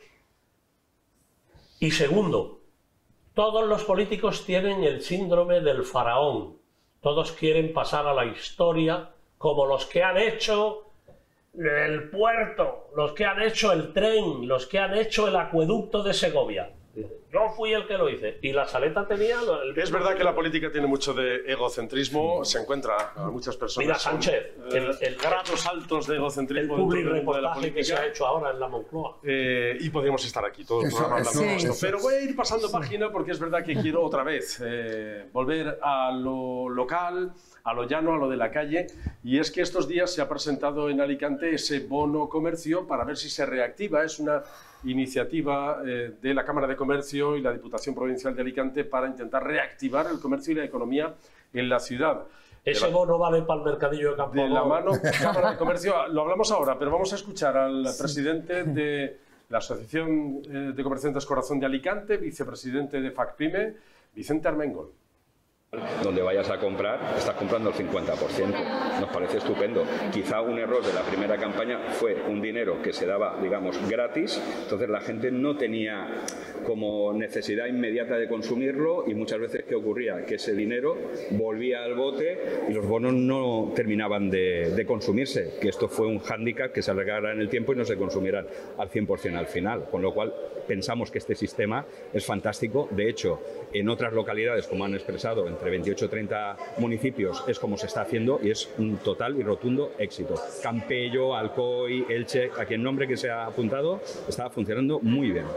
Y segundo, todos los políticos tienen el síndrome del faraón. Todos quieren pasar a la historia como los que han hecho el puerto, los que han hecho el tren, los que han hecho el acueducto de Segovia. Yo fui el que lo hice. Y Lasaleta tenía... El... Es verdad que la política tiene mucho de egocentrismo. Se encuentra a muchas personas... Mira, Sánchez, con, eh, el, el grados altos de egocentrismo. El public reportaje que se ha hecho ahora en la Moncloa. Eh, y podríamos estar aquí todo el programa hablando de esto. Pero voy a ir pasando sí. página porque es verdad que quiero otra vez eh, volver a lo local, a lo llano, a lo de la calle. Y es que estos días se ha presentado en Alicante ese bono comercio para ver si se reactiva. Es una iniciativa eh, de la Cámara de Comercio Comercio y la Diputación Provincial de Alicante para intentar reactivar el comercio y la economía en la ciudad. Ese la, bono vale para el mercadillo de Campo. De la mano Cámara de Comercio, lo hablamos ahora, pero vamos a escuchar al presidente de la Asociación de Comerciantes Corazón de Alicante, vicepresidente de FACPIME, Vicente Armengol. Donde vayas a comprar, estás comprando el cincuenta por ciento. Nos parece estupendo. Quizá un error de la primera campaña fue un dinero que se daba, digamos, gratis, entonces la gente no tenía como necesidad inmediata de consumirlo y muchas veces ¿qué ocurría? Que ese dinero volvía al bote y los bonos no terminaban de, de consumirse, que esto fue un hándicap que se alargara en el tiempo y no se consumieran al cien por cien al final, con lo cual pensamos que este sistema es fantástico. De hecho, en otras localidades, como han expresado, entre veintiocho y treinta municipios, es como se está haciendo y es un total y rotundo éxito. Campello, Alcoy, Elche, a quien nombre que se ha apuntado, está funcionando muy bien.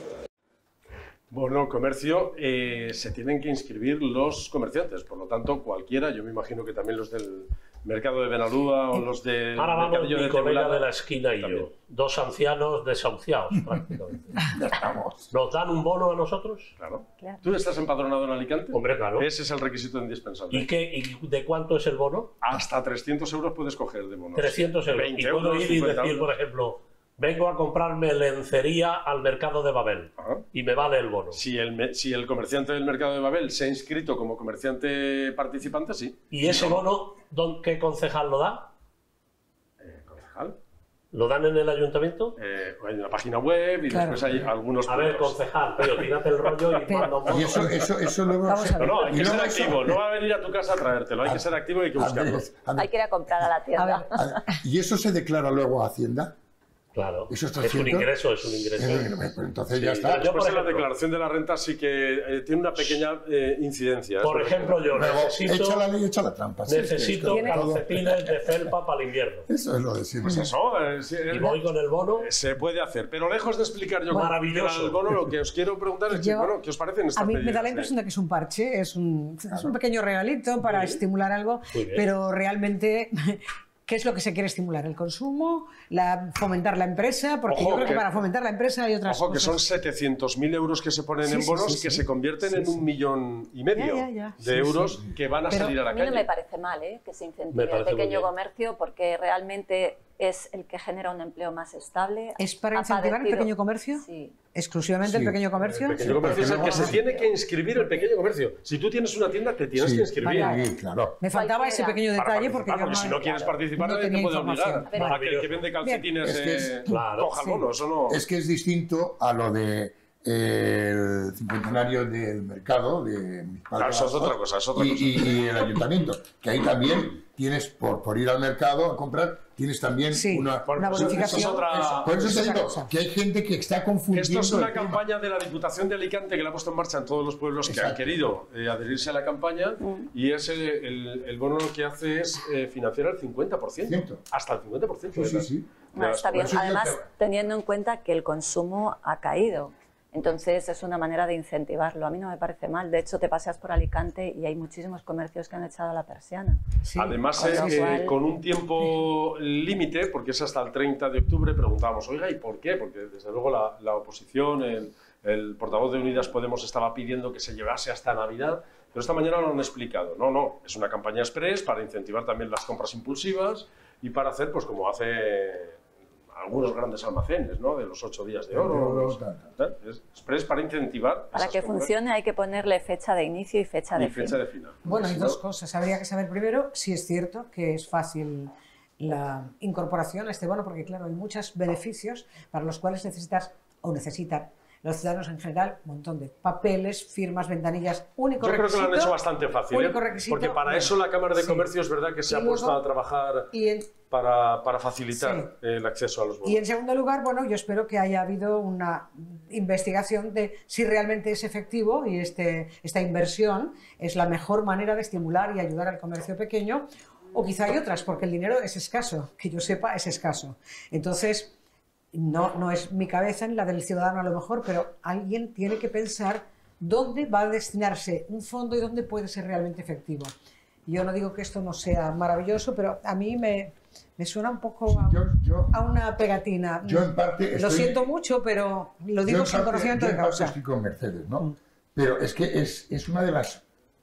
Bueno, comercio, eh, se tienen que inscribir los comerciantes, por lo tanto, cualquiera, yo me imagino que también los del mercado de Benalúa o los del Ahora vamos mercadillo mi de colega Teulada, de la esquina y también. yo, dos ancianos desahuciados prácticamente. Ya estamos. ¿Nos dan un bono a nosotros? Claro. Claro. ¿Tú estás empadronado en Alicante? Hombre, claro. Ese es el requisito indispensable. ¿Y, qué, ¿Y de cuánto es el bono? Hasta trescientos euros puedes coger de bonos. trescientos euros. veinte Y puedo euros, ir y cincuenta decir, euros. por ejemplo, vengo a comprarme lencería al mercado de Babel Ajá. y me vale el bono. Si el, me- si el comerciante del mercado de Babel se ha inscrito como comerciante participante, sí. ¿Y ese bono, don- qué concejal lo da? Eh, concejal. ¿Lo dan en el ayuntamiento? Eh, hay una página web y Claro. después hay algunos A ver, puntos. concejal, pero tírate el rollo y Pero- manda un bono. Y eso, eso, eso luego... Vamos a No, no, hay Y que ser luego eso- activo. No va a venir a tu casa a traértelo. Hay que ser activo y hay que buscarlo. Andrés, Andrés, Hay que ir a comprar a la A tienda. ver, a- ¿y eso se declara luego a Hacienda? Claro, ¿Eso está es un cierto? ingreso, es un ingreso. Pues entonces ya Sí, está. yo, Después por en la ejemplo- declaración de la renta sí que eh, tiene una pequeña eh, incidencia. Por Eso- ejemplo, yo Luego, necesito, echa la ley, echa la trampa. Sí, es que necesito esto todo- calcetines de felpa para el invierno. Eso es lo de siempre. Pues eso, eh, sí, Y eh, voy con el bono. se puede hacer. Pero lejos de explicar yo cómo Maravilloso. funciona el bono, lo que os quiero preguntar es, que, Yo- bueno, ¿qué os parecen estas a mí me da medidas la de- impresión de que es un parche, es un, es un pequeño regalito para estimular algo, Muy bien. pero realmente, ¿qué es lo que se quiere estimular? ¿El consumo? La, ¿Fomentar la empresa? Porque Ojo, yo creo que, que- para fomentar la empresa hay otras Ojo, que cosas. son setecientos mil euros que se ponen Sí, en sí, bonos sí, que sí. se convierten Sí, en sí. un millón y medio Ya, ya, ya. de Sí, euros sí. que van a Pero salir a la A mí calle. no me parece mal ¿eh? que se Me incentive el parece muy pequeño bien. comercio porque realmente es el que genera un empleo más estable. ¿Es para Ha incentivar el padecido- pequeño comercio? Sí. ¿Exclusivamente Sí. el pequeño comercio? El pequeño comercio es el que se Porque tiene que inscribir el pequeño comercio. Si tú tienes una tienda, te tienes Sí. que inscribir. Vale. Sí, claro. Me faltaba ese Cualquiera. pequeño Para detalle porque participar, yo porque si no quieres participar, no nadie te tenía puede obligar. información. A que el que vende calcetines Es que es- eh, Claro. coja el Sí. bono, eso no... Es que es distinto a lo de eh, el cincuentenario del mercado de mis padres. Claro, eso es otra cosa, es otra y, cosa. y- y el ayuntamiento, que ahí también tienes, por, por ir al mercado a comprar, tienes también Sí, una, una Eso- eso es bonificación. otra- Eso, por eso es te otra digo cosa. que hay gente que está confundiendo. Esto es una el tema. campaña de la Diputación de Alicante que la ha puesto en marcha en todos los pueblos que han Exacto. querido eh, adherirse a la campaña y es el, el- el bono lo que hace es eh, financiar el cincuenta por ciento. Ciento. Hasta el cincuenta por ciento. Sí, de sí, las- sí. de Bueno, las está bien. Por eso yo Además, te- teniendo en cuenta que el consumo ha caído. Entonces es una manera de incentivarlo. A mí no me parece mal. De hecho, te paseas por Alicante y hay muchísimos comercios que han echado la persiana. Sí. Además, Con eh, lo eh, cual- con un tiempo límite, porque es hasta el treinta de octubre, preguntábamos, oiga, ¿y por qué? Porque desde luego la, la oposición, el, el portavoz de Unidas Podemos estaba pidiendo que se llevase hasta Navidad, pero esta mañana lo han explicado. No, no, es una campaña express para incentivar también las compras impulsivas y para hacer, pues como hace algunos grandes almacenes, ¿no? De los ocho días de oro. De oro, los- tal, ¿eh? Es express para incentivar. Para esas que compras funcione hay que ponerle fecha de inicio y fecha y de fin. fecha de final. Bueno, Si hay no- dos cosas. Habría que saber primero si es cierto que es fácil la incorporación a este bono, porque claro, hay muchos beneficios para los cuales necesitas o necesitan los ciudadanos en general un montón de papeles, firmas, ventanillas, único Yo creo que requisito. lo han hecho bastante fácil, ¿eh? único requisito, Porque para bueno, eso la Cámara de sí. Comercio es verdad que se Y ha puesto luego- a trabajar Y en, para, para facilitar Sí. el acceso a los bonos. y en segundo lugar, bueno, yo espero que haya habido una investigación de si realmente es efectivo y este, esta inversión es la mejor manera de estimular y ayudar al comercio pequeño, o quizá hay otras, porque el dinero es escaso, que yo sepa es escaso. Entonces, no, no es mi cabeza ni la del ciudadano a lo mejor, pero alguien tiene que pensar dónde va a destinarse un fondo y dónde puede ser realmente efectivo. Yo no digo que esto no sea maravilloso, pero a mí me, me suena un poco a, yo, yo, a una pegatina. Yo en parte estoy, lo siento mucho, pero lo digo sin parte, conocimiento yo de en parte causa. Estoy con Mercedes, ¿no? Mm. Pero es que es, es una de las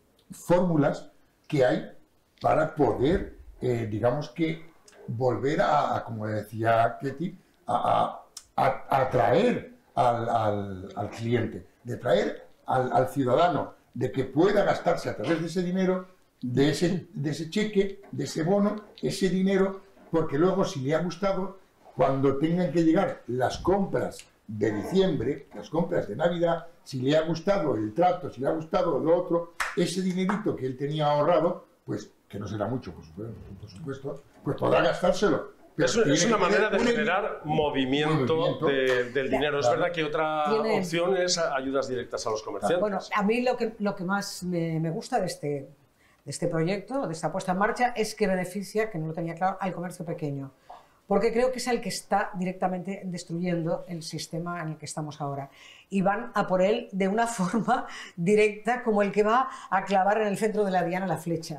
fórmulas que hay para poder, eh, digamos que, volver a, a como decía Ketty, a, a, a atraer al, al, al cliente, de traer al, al ciudadano, de que pueda gastarse a través de ese dinero, de ese, de ese cheque, de ese bono, ese dinero, porque luego si le ha gustado, cuando tengan que llegar las compras de diciembre, las compras de Navidad, si le ha gustado el trato, si le ha gustado lo otro, ese dinerito que él tenía ahorrado, pues que no será mucho, por supuesto, por supuesto pues podrá gastárselo. Pero es, es una manera de un generar movimiento, movimiento. De, del dinero. Es claro. verdad que otra Tiene... opción es ayudas directas a los comerciantes. Bueno, a mí lo que, lo que más me, me gusta de este, de este proyecto, de esta puesta en marcha, es que beneficia, que no lo tenía claro, al comercio pequeño. Porque creo que es el que está directamente destruyendo el sistema en el que estamos ahora. Y van a por él de una forma directa, como el que va a clavar en el centro de la diana la flecha.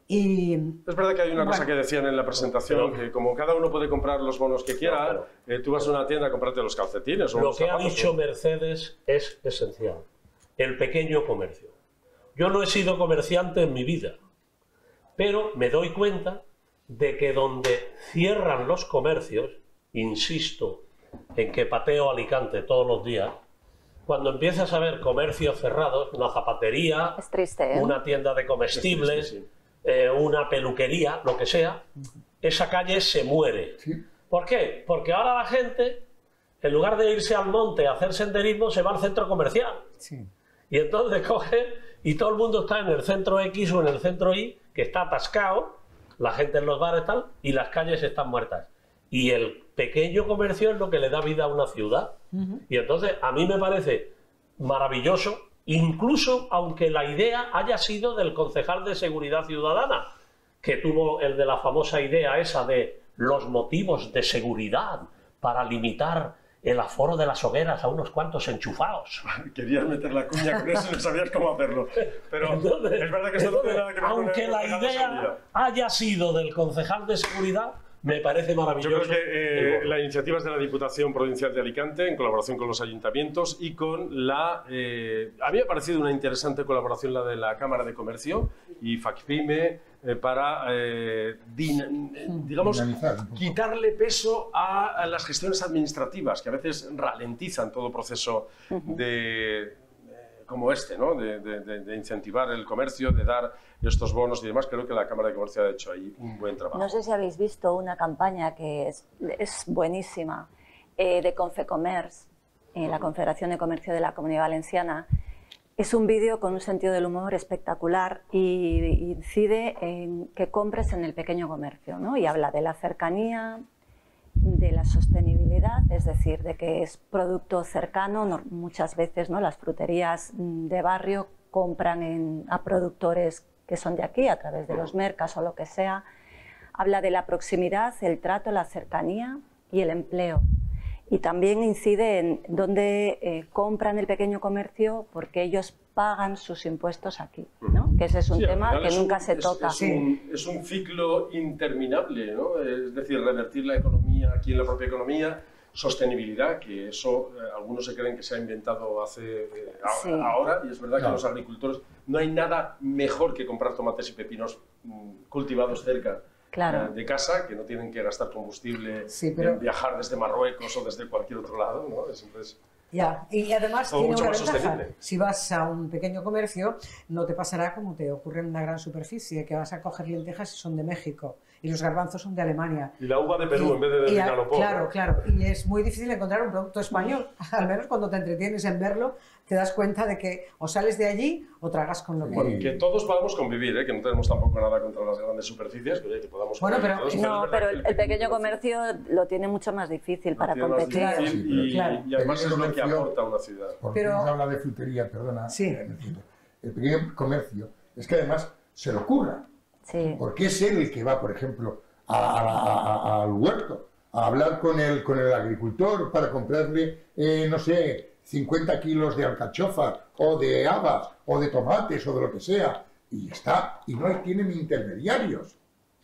Y, es verdad que hay una bueno, cosa que decían en la presentación, que como cada uno puede comprar los bonos que quiera, no, pero, eh, tú vas a una tienda a comprarte los calcetines. O lo los que zapatos, ha dicho ¿no? Mercedes es esencial. El pequeño comercio. Yo no he sido comerciante en mi vida, pero me doy cuenta de que donde cierran los comercios, insisto en que pateo Alicante todos los días, cuando empiezas a ver comercios cerrados, una zapatería, es triste, ¿eh? una tienda de comestibles, es triste, sí. eh, una peluquería, lo que sea, esa calle se muere. Sí. ¿Por qué? Porque ahora la gente, en lugar de irse al monte a hacer senderismo, se va al centro comercial. sí. Y entonces coge y todo el mundo está en el centro X o en el centro Y, que está atascado, la gente en los bares tal, y las calles están muertas. Y el pequeño comercio es lo que le da vida a una ciudad. Uh-huh. Y entonces a mí me parece maravilloso, incluso aunque la idea haya sido del concejal de Seguridad Ciudadana, que tuvo el de la famosa idea esa de los motivos de seguridad para limitar el aforo de las hogueras a unos cuantos enchufados. Querías meter la cuña con eso y no sabías cómo hacerlo. Pero entonces, es verdad que eso no tiene nada que ver con aunque el, la idea haya sido del concejal de seguridad, me parece maravilloso. Yo creo que eh, la iniciativa es de la Diputación Provincial de Alicante, en colaboración con los ayuntamientos y con la... Eh, a mí me ha parecido una interesante colaboración la de la Cámara de Comercio y FACPIME eh, para, eh, din, digamos, quitarle peso a, a las gestiones administrativas, que a veces ralentizan todo proceso uh-huh. de... como este, ¿no? De, de, de incentivar el comercio, de dar estos bonos y demás. Creo que la Cámara de Comercio ha hecho ahí un buen trabajo. No sé si habéis visto una campaña que es, es buenísima, eh, de Confecommerce, eh, la Confederación de Comercio de la Comunidad Valenciana. Es un vídeo con un sentido del humor espectacular y, y incide en que compres en el pequeño comercio, ¿no? Y habla de la cercanía, de la sostenibilidad, es decir, de que es producto cercano. No, muchas veces, ¿no?, las fruterías de barrio compran en, a productores que son de aquí, a través de los mercas o lo que sea. Habla de la proximidad, el trato, la cercanía y el empleo. Y también incide en dónde eh, compran el pequeño comercio, porque ellos pagan sus impuestos aquí, ¿no? Que ese es un sí, tema que nunca un, se toca. Es, es, un, es un ciclo interminable, ¿no? Es decir, revertir la economía aquí en la propia economía, sostenibilidad, que eso eh, algunos se creen que se ha inventado hace eh, sí. ahora, y es verdad claro. que los agricultores, no hay nada mejor que comprar tomates y pepinos mm, cultivados cerca claro. de casa, que no tienen que gastar combustible sí, pero... en viajar desde Marruecos o desde cualquier otro lado, ¿no? Es, es, Ya, y además tiene una ventaja. Si vas a un pequeño comercio, no te pasará como te ocurre en una gran superficie, que vas a coger lentejas y son de México, y los garbanzos son de Alemania. Y la uva de Perú y, en vez de de Vinalopó. Claro, claro. Y es muy difícil encontrar un producto español. Al menos cuando te entretienes en verlo, te das cuenta de que o sales de allí o tragas con lo que... Bueno, que todos podamos convivir, ¿eh? Que no tenemos tampoco nada contra las grandes superficies, que, oye, que podamos bueno, pero, todos, no, pero el, el pequeño comercio lo tiene mucho más difícil para competir. Más difícil claro, y, claro. y además es lo que aporta a una ciudad. Porque pero... nos habla de frutería, perdona. Sí. El pequeño comercio es que además se lo curra. Sí. Porque es él el que va, por ejemplo, a, a, a, al huerto, a hablar con el, con el agricultor para comprarle, eh, no sé, cincuenta kilos de alcachofa o de habas o de tomates o de lo que sea. y está, y no hay, tienen intermediarios.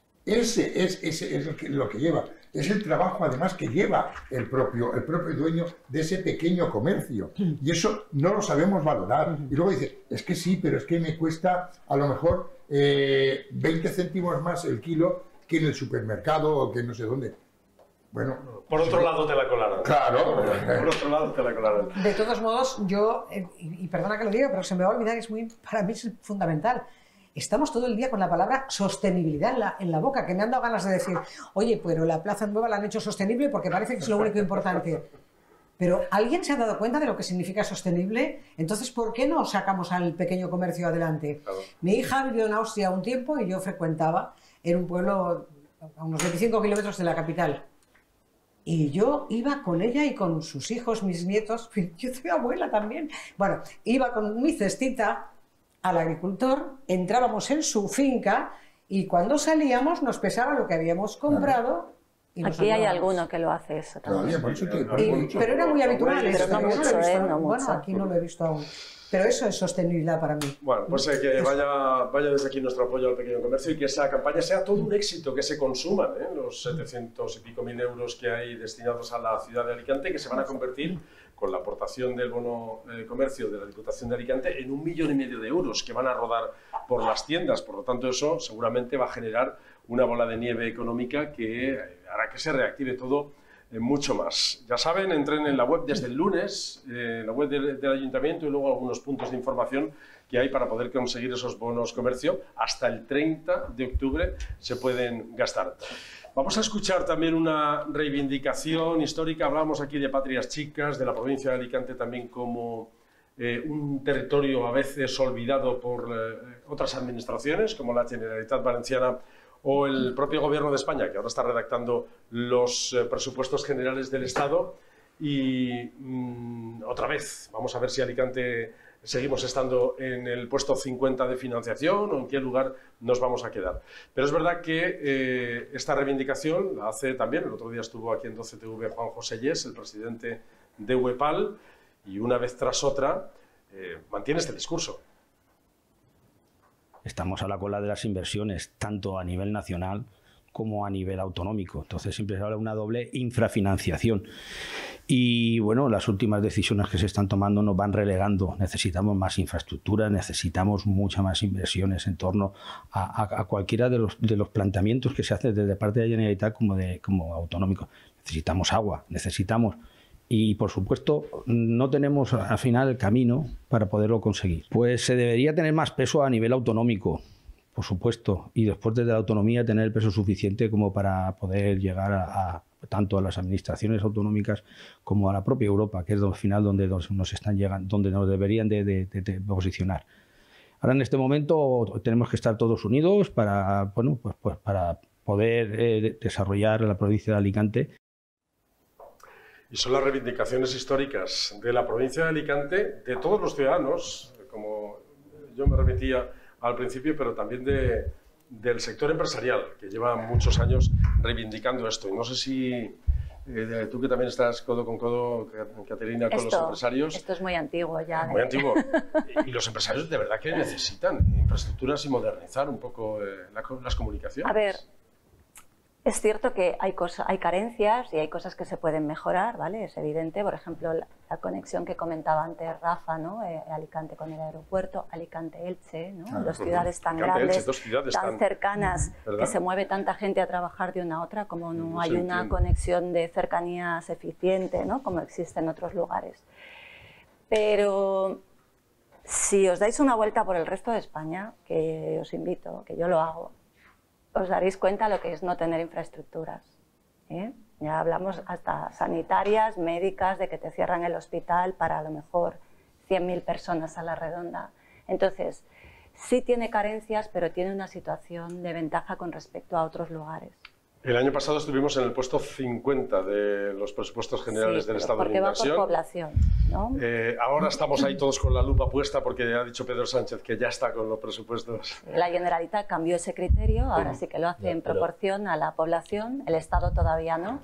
Ese es, ese es lo, que, lo que lleva. Es el trabajo, además, que lleva el propio, el propio dueño de ese pequeño comercio. Y eso no lo sabemos valorar. Y luego dice, es que sí, pero es que me cuesta a lo mejor eh, veinte céntimos más el kilo que en el supermercado o que no sé dónde. Bueno, por otro sí. lado te la colarán. Claro. Por otro lado te la colarán. De todos modos, yo, eh, y, y perdona que lo diga, pero se me va a olvidar, es muy, para mí es fundamental. Estamos todo el día con la palabra sostenibilidad en la, en la boca, que me han dado ganas de decir, oye, pero la Plaza Nueva la han hecho sostenible porque parece que es lo único importante. Pero ¿alguien se ha dado cuenta de lo que significa sostenible? Entonces, ¿por qué no sacamos al pequeño comercio adelante? Claro. Mi hija vivió en Austria un tiempo y yo frecuentaba en un pueblo a unos veinticinco kilómetros de la capital. Y yo iba con ella y con sus hijos, mis nietos, yo soy abuela también. Bueno, iba con mi cestita al agricultor, entrábamos en su finca y cuando salíamos nos pesaba lo que habíamos comprado. Y aquí hay alguno que lo hace eso también. Por eso te, por y, mucho. Pero era muy habitual. Pero esto, no mucho, no ¿eh? No bueno, mucho. aquí no lo he visto aún. Pero eso es sostenibilidad para mí. Bueno, pues eh, que vaya, vaya desde aquí nuestro apoyo al pequeño comercio y que esa campaña sea todo un éxito, que se consuman ¿eh? los setecientos y pico mil euros que hay destinados a la ciudad de Alicante, que se van a convertir con la aportación del bono eh, comercio de la Diputación de Alicante en un millón y medio de euros que van a rodar por las tiendas. Por lo tanto, eso seguramente va a generar una bola de nieve económica que hará que se reactive todo eh, mucho más. Ya saben, entren en la web desde el lunes, eh, en la web del, del Ayuntamiento y luego algunos puntos de información que hay para poder conseguir esos bonos comercio. Hasta el treinta de octubre se pueden gastar. Vamos a escuchar también una reivindicación histórica. Hablamos aquí de Patrias Chicas, de la provincia de Alicante también como eh, un territorio a veces olvidado por eh, otras administraciones, como la Generalitat Valenciana o el propio Gobierno de España, que ahora está redactando los eh, presupuestos generales del Estado. Y mmm, otra vez, vamos a ver si Alicante seguimos estando en el puesto cincuenta de financiación o en qué lugar nos vamos a quedar. Pero es verdad que eh, esta reivindicación la hace también, el otro día estuvo aquí en doce T V Juan José Yes, el presidente de UEPAL, y una vez tras otra eh, mantiene este discurso. Estamos a la cola de las inversiones, tanto a nivel nacional como a nivel autonómico. Entonces siempre se habla de una doble infrafinanciación. Y bueno, las últimas decisiones que se están tomando nos van relegando. Necesitamos más infraestructura, necesitamos muchas más inversiones en torno a, a, a cualquiera de los, de los planteamientos que se hacen desde parte de la Generalitat como, de, como autonómico. Necesitamos agua, necesitamos... Y, por supuesto, no tenemos al final el camino para poderlo conseguir. Pues se debería tener más peso a nivel autonómico, por supuesto, y después desde la autonomía tener el peso suficiente como para poder llegar a, a tanto a las administraciones autonómicas como a la propia Europa, que es al final donde nos, nos están llegando, donde nos deberían de, de, de, de posicionar. Ahora, en este momento, tenemos que estar todos unidos para, bueno, pues, pues para poder eh, desarrollar la provincia de Alicante. Y son las reivindicaciones históricas de la provincia de Alicante, de todos los ciudadanos, como yo me remitía al principio, pero también de, del sector empresarial, que lleva muchos años reivindicando esto. Y no sé si eh, tú, que también estás codo con codo, Caterina, con esto, los empresarios... Esto es muy antiguo ya. Muy antiguo. Y los empresarios de verdad que necesitan infraestructuras y modernizar un poco eh, la, las comunicaciones. A ver, es cierto que hay, cosa, hay carencias y hay cosas que se pueden mejorar, ¿vale? Es evidente, por ejemplo, la, la conexión que comentaba antes Rafa, ¿no? Eh, Alicante con el aeropuerto, Alicante-Elche, ¿no? Ah, dos ciudades tan Alicante, grandes, Elche, dos ciudades tan, tan cercanas, ¿verdad? Que se mueve tanta gente a trabajar de una a otra, como no, no hay una entiende. conexión de cercanías eficiente, ¿no? Como existe en otros lugares. Pero si os dais una vuelta por el resto de España, que os invito, que yo lo hago, os daréis cuenta lo que es no tener infraestructuras. ¿eh? Ya hablamos hasta sanitarias, médicas, de que te cierran el hospital para a lo mejor cien mil personas a la redonda. Entonces, sí tiene carencias, pero tiene una situación de ventaja con respecto a otros lugares. El año pasado estuvimos en el puesto cincuenta de los presupuestos generales sí, del Estado de Inversión. Porque va por población, ¿no? Eh, ahora estamos ahí todos con la lupa puesta porque ha dicho Pedro Sánchez que ya está con los presupuestos. La Generalitat cambió ese criterio, ahora sí que lo hace en proporción a la población, el Estado todavía no.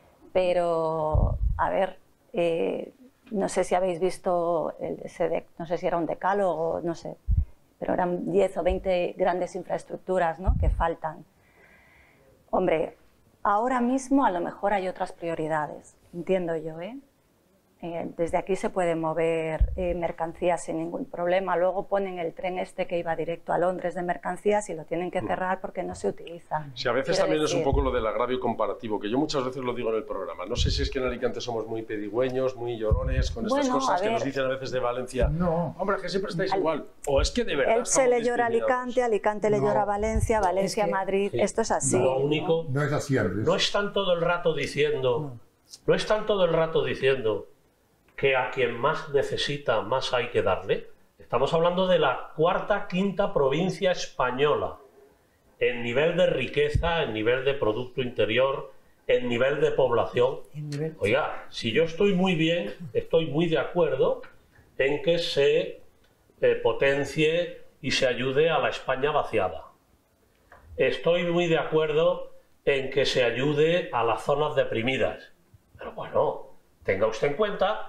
Pero, a ver, eh, no sé si habéis visto el, ese de, no sé si era un decálogo, no sé. pero eran diez o veinte grandes infraestructuras, ¿no?, que faltan. Hombre, ahora mismo a lo mejor hay otras prioridades, entiendo yo, ¿eh? Eh, desde aquí se puede mover eh, mercancías sin ningún problema. Luego ponen el tren este que iba directo a Londres de mercancías y lo tienen que cerrar porque no se utiliza. Sí, a veces Quiero también decir... es un poco lo del agravio comparativo, que yo muchas veces lo digo en el programa. No sé si es que en Alicante somos muy pedigüeños, muy llorones con estas Bueno, cosas a que ver. nos dicen a veces de Valencia. No. Hombre, que siempre estáis Al- igual. O es que de verdad Él se estamos le llora a discriminados. Alicante, Alicante le No. llora a Valencia, Valencia a que- Madrid. sí. Esto es así. Lo ¿no? único, No es así, Andrés. no están todo el rato diciendo, no están todo el rato diciendo que a quien más necesita, más hay que darle. Estamos hablando de la cuarta, quinta provincia española en nivel de riqueza, en nivel de Producto Interior, en nivel de población. En nivel- Oiga, si yo estoy muy bien, estoy muy de acuerdo en que se eh, potencie y se ayude a la España vaciada. Estoy muy de acuerdo en que se ayude a las zonas deprimidas. Pero bueno, tenga usted en cuenta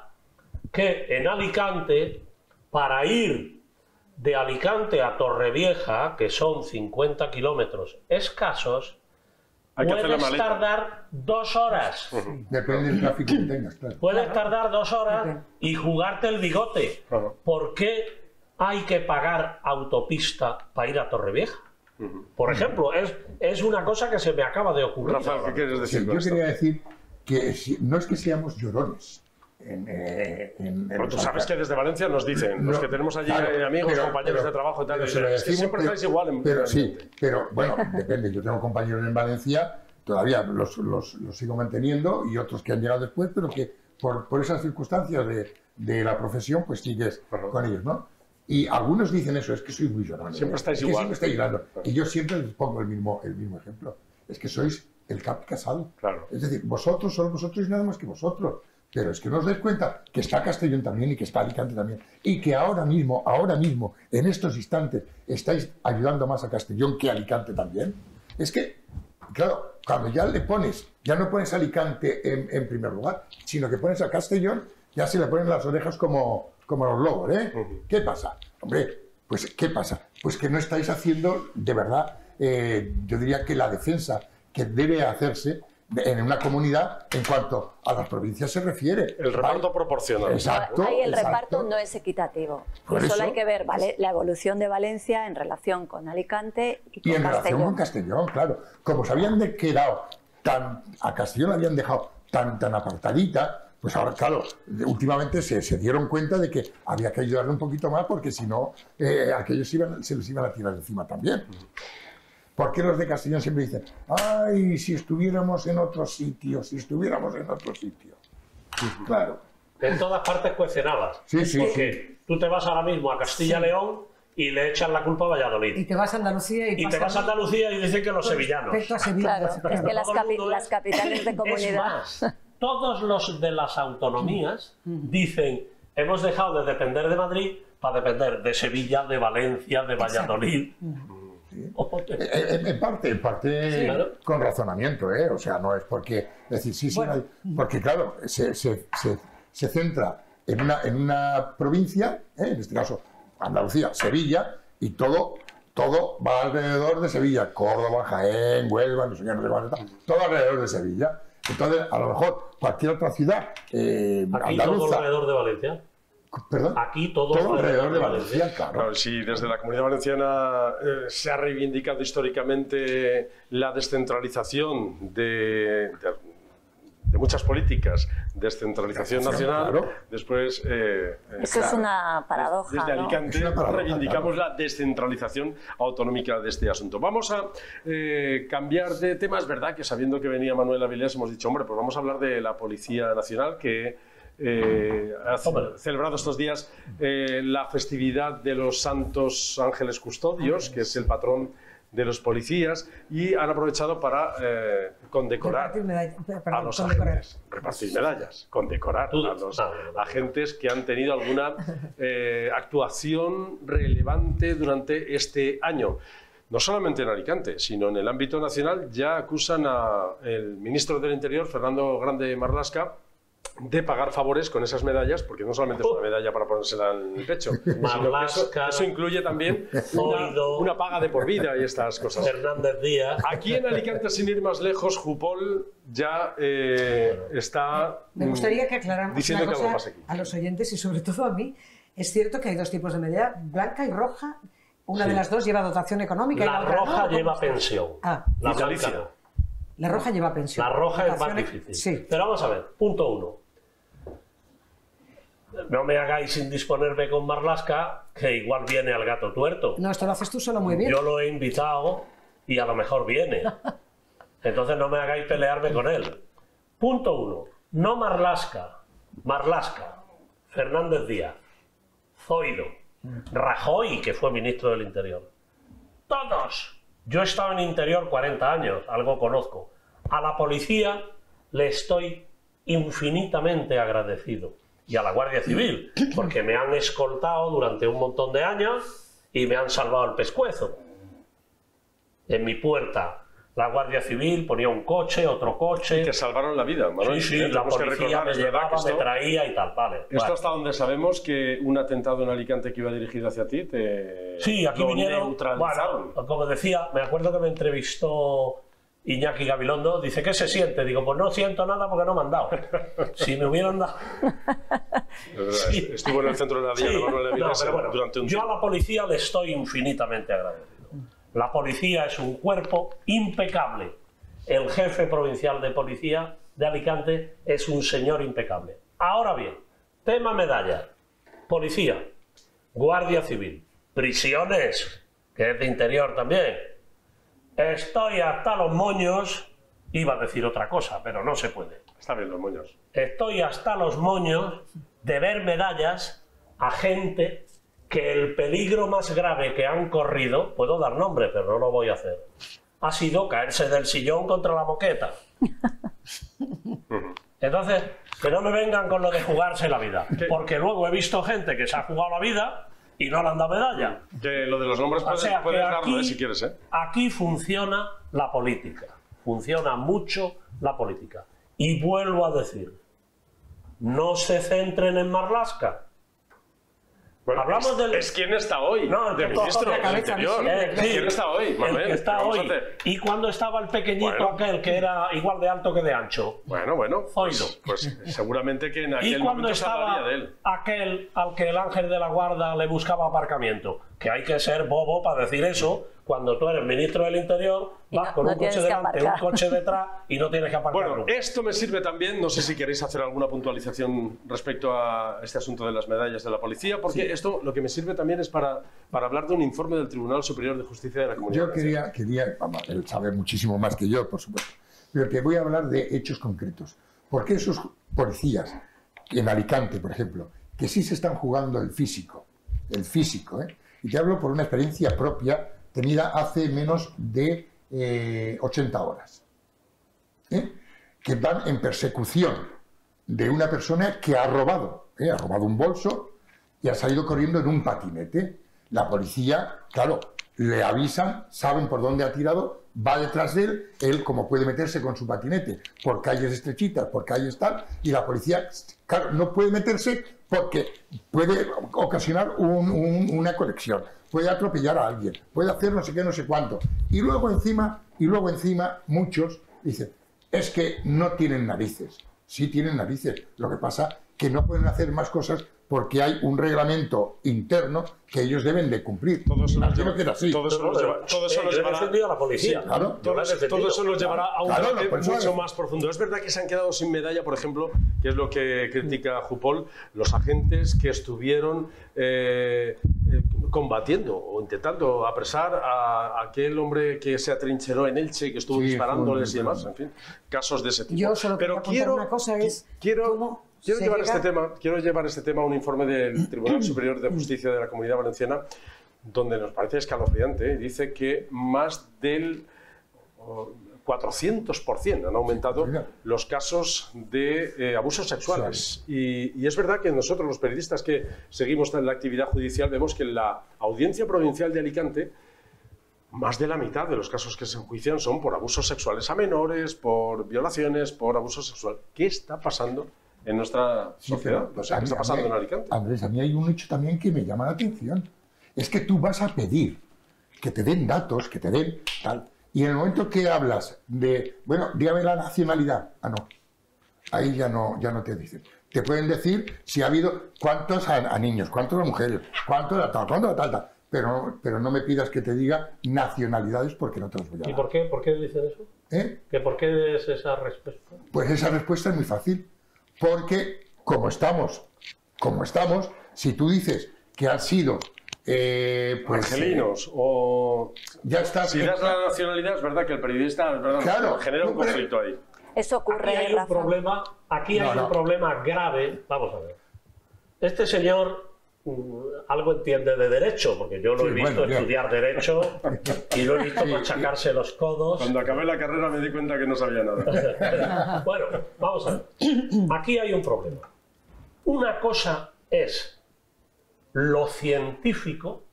que en Alicante, para ir de Alicante a Torrevieja, que son cincuenta kilómetros escasos, Hay que hacer la puedes maleta. tardar dos horas. Depende del tráfico que tengas, claro. Puedes tardar dos horas y jugarte el bigote. Claro. ¿Por qué hay que pagar autopista para ir a Torrevieja? Por ejemplo, es, es una cosa que se me acaba de ocurrir. Rafa, ¿qué quieres decir Sí, con yo esto? quería decir que si- no es que seamos llorones. En, eh, en- en Pero tú los sabes que desde Valencia nos dicen, los No, que tenemos allí claro, eh, amigos, pero- compañeros pero- de trabajo y tal, pero dicen, se lo es que decimos, siempre pero- estáis igual en Pero en sí, Alicante. pero bueno, depende. Yo tengo compañeros en Valencia, todavía los, los, los sigo manteniendo, y otros que han llegado después, pero que por, por esas circunstancias de, de la profesión, pues sigues Ajá. con ellos, ¿no? Y algunos dicen eso, es que soy muy llorón. Siempre ¿eh? estáis Es que igual. Siempre estáis llorando. Y yo siempre les pongo el mismo, el mismo ejemplo. Es que sois el Cap Casado. Claro. Es decir, vosotros sois vosotros y nada más que vosotros. Pero es que no os dais cuenta que está Castellón también y que está Alicante también. Y que ahora mismo, ahora mismo, en estos instantes, estáis ayudando más a Castellón que a Alicante también. Es que, claro, cuando ya le pones, ya no pones a Alicante en, en primer lugar, sino que pones a Castellón, ya se le ponen las orejas como, como los lobos, ¿eh? ¿Qué pasa? Hombre, pues ¿qué pasa? Pues que no estáis haciendo, de verdad, eh, yo diría que la defensa que debe hacerse en una comunidad en cuanto a las provincias se refiere. El reparto Vale. proporcional. Exacto. Ahí el exacto. reparto no es equitativo. Por Y solo eso- hay que ver, ¿vale?, la evolución de Valencia en relación con Alicante y con Y en relación Castellón. con Castellón, claro. Como se habían de- quedado tan. A Castellón la habían dejado tan, tan apartadita, pues ahora, claro, últimamente se, se dieron cuenta de que había que ayudarle un poquito más, porque si no, eh, aquellos iban, se les iban a tirar encima también. ¿Por qué los de Castellón siempre dicen, ay, si estuviéramos en otro sitio, si estuviéramos en otro sitio? Claro. En todas partes cuestionadas. Sí, sí, Porque tú te vas ahora mismo a Castilla-León y le echan la culpa a Valladolid. Y te vas a Andalucía y, Y te vas a Andalucía y dicen que los sevillanos. Respecto a Sevilla. Claro, es que las, Todo el capi- mundo las es- capitales de Es comunidad... más, todos los de las autonomías dicen, hemos dejado de depender de Madrid para depender de Sevilla, de Valencia, de Valladolid. Eh, En, en parte, en parte Sí, claro. con razonamiento, ¿eh? O sea, no es porque decir sí, sí, Bueno. hay- porque claro, se, se- se- se centra en una, en una provincia, ¿eh? En este caso Andalucía, Sevilla, y todo, todo va alrededor de Sevilla, Córdoba, Jaén, Huelva, no sé qué, no sé cuánto, todo alrededor de Sevilla. Entonces, a lo mejor cualquier otra ciudad eh, Aquí todo andaluza, alrededor de Valencia. perdón, Aquí todo, todo alrededor de Valencia, claro. Claro, si desde la Comunidad Valenciana eh, se ha reivindicado históricamente la descentralización de, de- de muchas políticas, descentralización nacional, claro. después... eh, eh, Eso es claro, una paradoja, desde ¿no? Alicante Es una paradoja, reivindicamos la descentralización autonómica de este asunto. Vamos a eh, cambiar de tema. Es verdad que sabiendo que venía Manuel Avilés hemos dicho, hombre, pues vamos a hablar de la Policía Nacional, que eh, ha ce- celebrado estos días eh, la festividad de los Santos Ángeles Custodios, que es el patrón de los policías, y han aprovechado para eh, condecorar Repartir medalla- perdón, a los condecorar. agentes, repartir medallas, condecorar Tú- a los ah, bueno, vale. agentes que han tenido alguna eh, actuación relevante durante este año. No solamente en Alicante, sino en el ámbito nacional. Ya acusan al ministro del Interior, Fernando Grande Marlaska, de pagar favores con esas medallas, porque no solamente es una medalla para ponérsela en el pecho, sino que eso, eso incluye también una, una paga de por vida y estas cosas. Fernández Díaz. Aquí en Alicante, sin ir más lejos, Jupol ya eh, está Me gustaría que aclaráramos diciendo una que algo cosa pasa aquí. a los oyentes y sobre todo a mí. Es cierto que hay dos tipos de medalla, blanca y roja. Una Sí. de las dos lleva dotación económica. y La la otra roja no. lleva ¿Cómo? pensión. Ah. La Y blanca Galicia. no. La roja lleva pensión. La roja es más Dotación- difícil. Sí. Pero vamos a ver, punto uno. No me hagáis indisponerme con Marlaska, que igual viene al gato tuerto. No, esto lo haces tú solo muy bien. Yo lo he invitado y a lo mejor viene. Entonces no me hagáis pelearme con él. Punto uno. No Marlaska. Marlaska. Fernández Díaz. Zoido. Rajoy, que fue ministro del Interior. Todos. Yo he estado en Interior cuarenta años, algo conozco. A la policía le estoy infinitamente agradecido. Y a la Guardia Civil, porque me han escoltado durante un montón de años y me han salvado el pescuezo. En mi puerta, la Guardia Civil ponía un coche, otro coche. Que salvaron la vida, Manuel. Sí, sí, la Tenemos que policía recordar, me es verdad llevaba, que esto- me traía y tal, vale. Esto Vale. hasta donde sabemos que un atentado en Alicante que iba dirigido hacia ti te Sí, aquí lo vinieron. neutralizaron. Bueno, como decía, me acuerdo que me entrevistó Iñaki Gabilondo, dice, ¿qué se siente? Digo, pues no siento nada porque no me han dado. Si me hubieran dado. Es verdad, Sí. Estuvo en el centro de la Sí, Diana Manuel no, Avilés pero bueno, durante un yo a tiempo. la policía le estoy infinitamente agradecido. La policía es un cuerpo impecable. El jefe provincial de policía de Alicante es un señor impecable. Ahora bien, tema medalla. Policía, Guardia Civil, prisiones, que es de Interior también. Estoy hasta los moños, iba a decir otra cosa, pero no se puede. Está bien los moños. Estoy hasta los moños de ver medallas a gente que el peligro más grave que han corrido, puedo dar nombre, pero no lo voy a hacer, ha sido caerse del sillón contra la moqueta. Entonces, que no me vengan con lo de jugarse la vida, porque luego he visto gente que se ha jugado la vida y no le han dado medalla. Que lo de los nombres O puedes, sea, puedes que darlo, aquí, eh, si quieres, ¿eh? aquí funciona la política, funciona mucho la política. Y vuelvo a decir, no se centren en Marlaska. Bueno, Hablamos es, del- es quién está hoy, No, el de que coge ministro la del cabeza Interior. visible, Eh, sí, ¿Quién está hoy, el Manuel? que está ¿Qué vamos a hoy. hacer? Y cuando estaba el pequeñito Bueno. aquel que era igual de alto que de ancho. Bueno, bueno, pues, Zoido. pues seguramente que en Y aquel cuando momento se estaba hablaría de él. aquel al que el ángel de la guarda le buscaba aparcamiento, que hay que ser bobo para decir eso, cuando tú eres ministro del Interior, Y vas no- con no un coche tienes que delante, un aparcar. coche detrás y no tienes que aparcar Bueno, nunca. esto me sirve también, no sé si queréis hacer alguna puntualización respecto a este asunto de las medallas de la policía, porque esto lo que me sirve también es para, para hablar de un informe del Tribunal Superior de Justicia de la Comunidad Yo Valenciana. quería, quería, vamos, él sabe muchísimo más que yo, por supuesto, pero que voy a hablar de hechos concretos. ¿Por qué esos policías, en Alicante, por ejemplo, que sí se están jugando el físico, el físico, ¿eh? Y te hablo por una experiencia propia tenida hace menos de eh, ochenta horas, ¿eh? Que van en persecución de una persona que ha robado, ¿eh? Ha robado un bolso y ha salido corriendo en un patinete. La policía, claro, le avisan, saben por dónde ha tirado, va detrás de él, él como puede meterse con su patinete por calles estrechitas, por calles tal, y la policía, claro, no puede meterse porque puede ocasionar un- un- una conexión, puede atropellar a alguien, puede hacer no sé qué, no sé cuánto. Y luego encima, y luego encima, muchos dicen, es que no tienen narices. Sí tienen narices, lo que pasa que no pueden hacer más cosas porque hay un reglamento interno que ellos deben de cumplir. Todo eso nos Imagino lleva- que era así. todo eso nos lleva- todo eso Eh, nos yo he llevará- defendido a la policía. Sí, claro. Yo Todo, la he eso- defendido. todo eso nos llevará a un Claro, debate no, por eso mucho es. más profundo. Es verdad que se han quedado sin medalla, por ejemplo, que es lo que critica Jupol, los agentes que estuvieron eh, eh, combatiendo o intentando apresar a, a aquel hombre que se atrincheró en Elche y que estuvo Sí, disparándoles fue y un- demás, en fin, casos de ese tipo. Yo solo Pero quería apuntar quiero, una cosa, es quiero, cómo quiero se llevar llega- este tema, quiero llevar este tema a un informe del Tribunal Superior de Justicia de la Comunidad Valenciana, donde nos parece escalofriante. Dice que más del oh, cuatrocientos por ciento han aumentado Mira. los casos de eh, abusos sexuales. Y, y es verdad que nosotros, los periodistas que seguimos en la actividad judicial, vemos que en la Audiencia Provincial de Alicante más de la mitad de los casos que se enjuician son por abusos sexuales a menores, por violaciones, por abuso sexual. ¿Qué está pasando en nuestra Sí, sociedad. pero, O sea, a ¿qué mí- está a pasando mí- en Alicante? Andrés, a mí hay un hecho también que me llama la atención. Es que tú vas a pedir que te den datos, que te den tal, y en el momento que hablas de, bueno, dígame la nacionalidad, ah, no, ahí ya no, ya no te dicen. Te pueden decir si ha habido cuántos a, a niños, cuántos a mujeres, cuántos a tal, cuántos a tal, tal. Pero, pero no me pidas que te diga nacionalidades porque no te los voy a dar. ¿Y por qué, por qué dicen eso? ¿Eh? ¿Que ¿Por qué es esa respuesta? Pues esa respuesta es muy fácil. Porque como estamos, como estamos, si tú dices que han sido eh, pues, Argelinos o... eh, ya está. Si das la nacionalidad, es verdad que el periodista es verdad, Claro, genera un no, pero- conflicto ahí. Eso Aquí ocurre, hay un Rafa. problema, aquí hay No, un no. problema grave. Vamos a ver. Este señor mm, algo entiende de derecho, porque yo lo Sí, he visto bueno, bien. estudiar derecho y lo he visto Sí, machacarse los codos. Cuando acabé la carrera me di cuenta que no sabía nada. Bueno, vamos a ver. Aquí hay un problema. Una cosa es lo científico.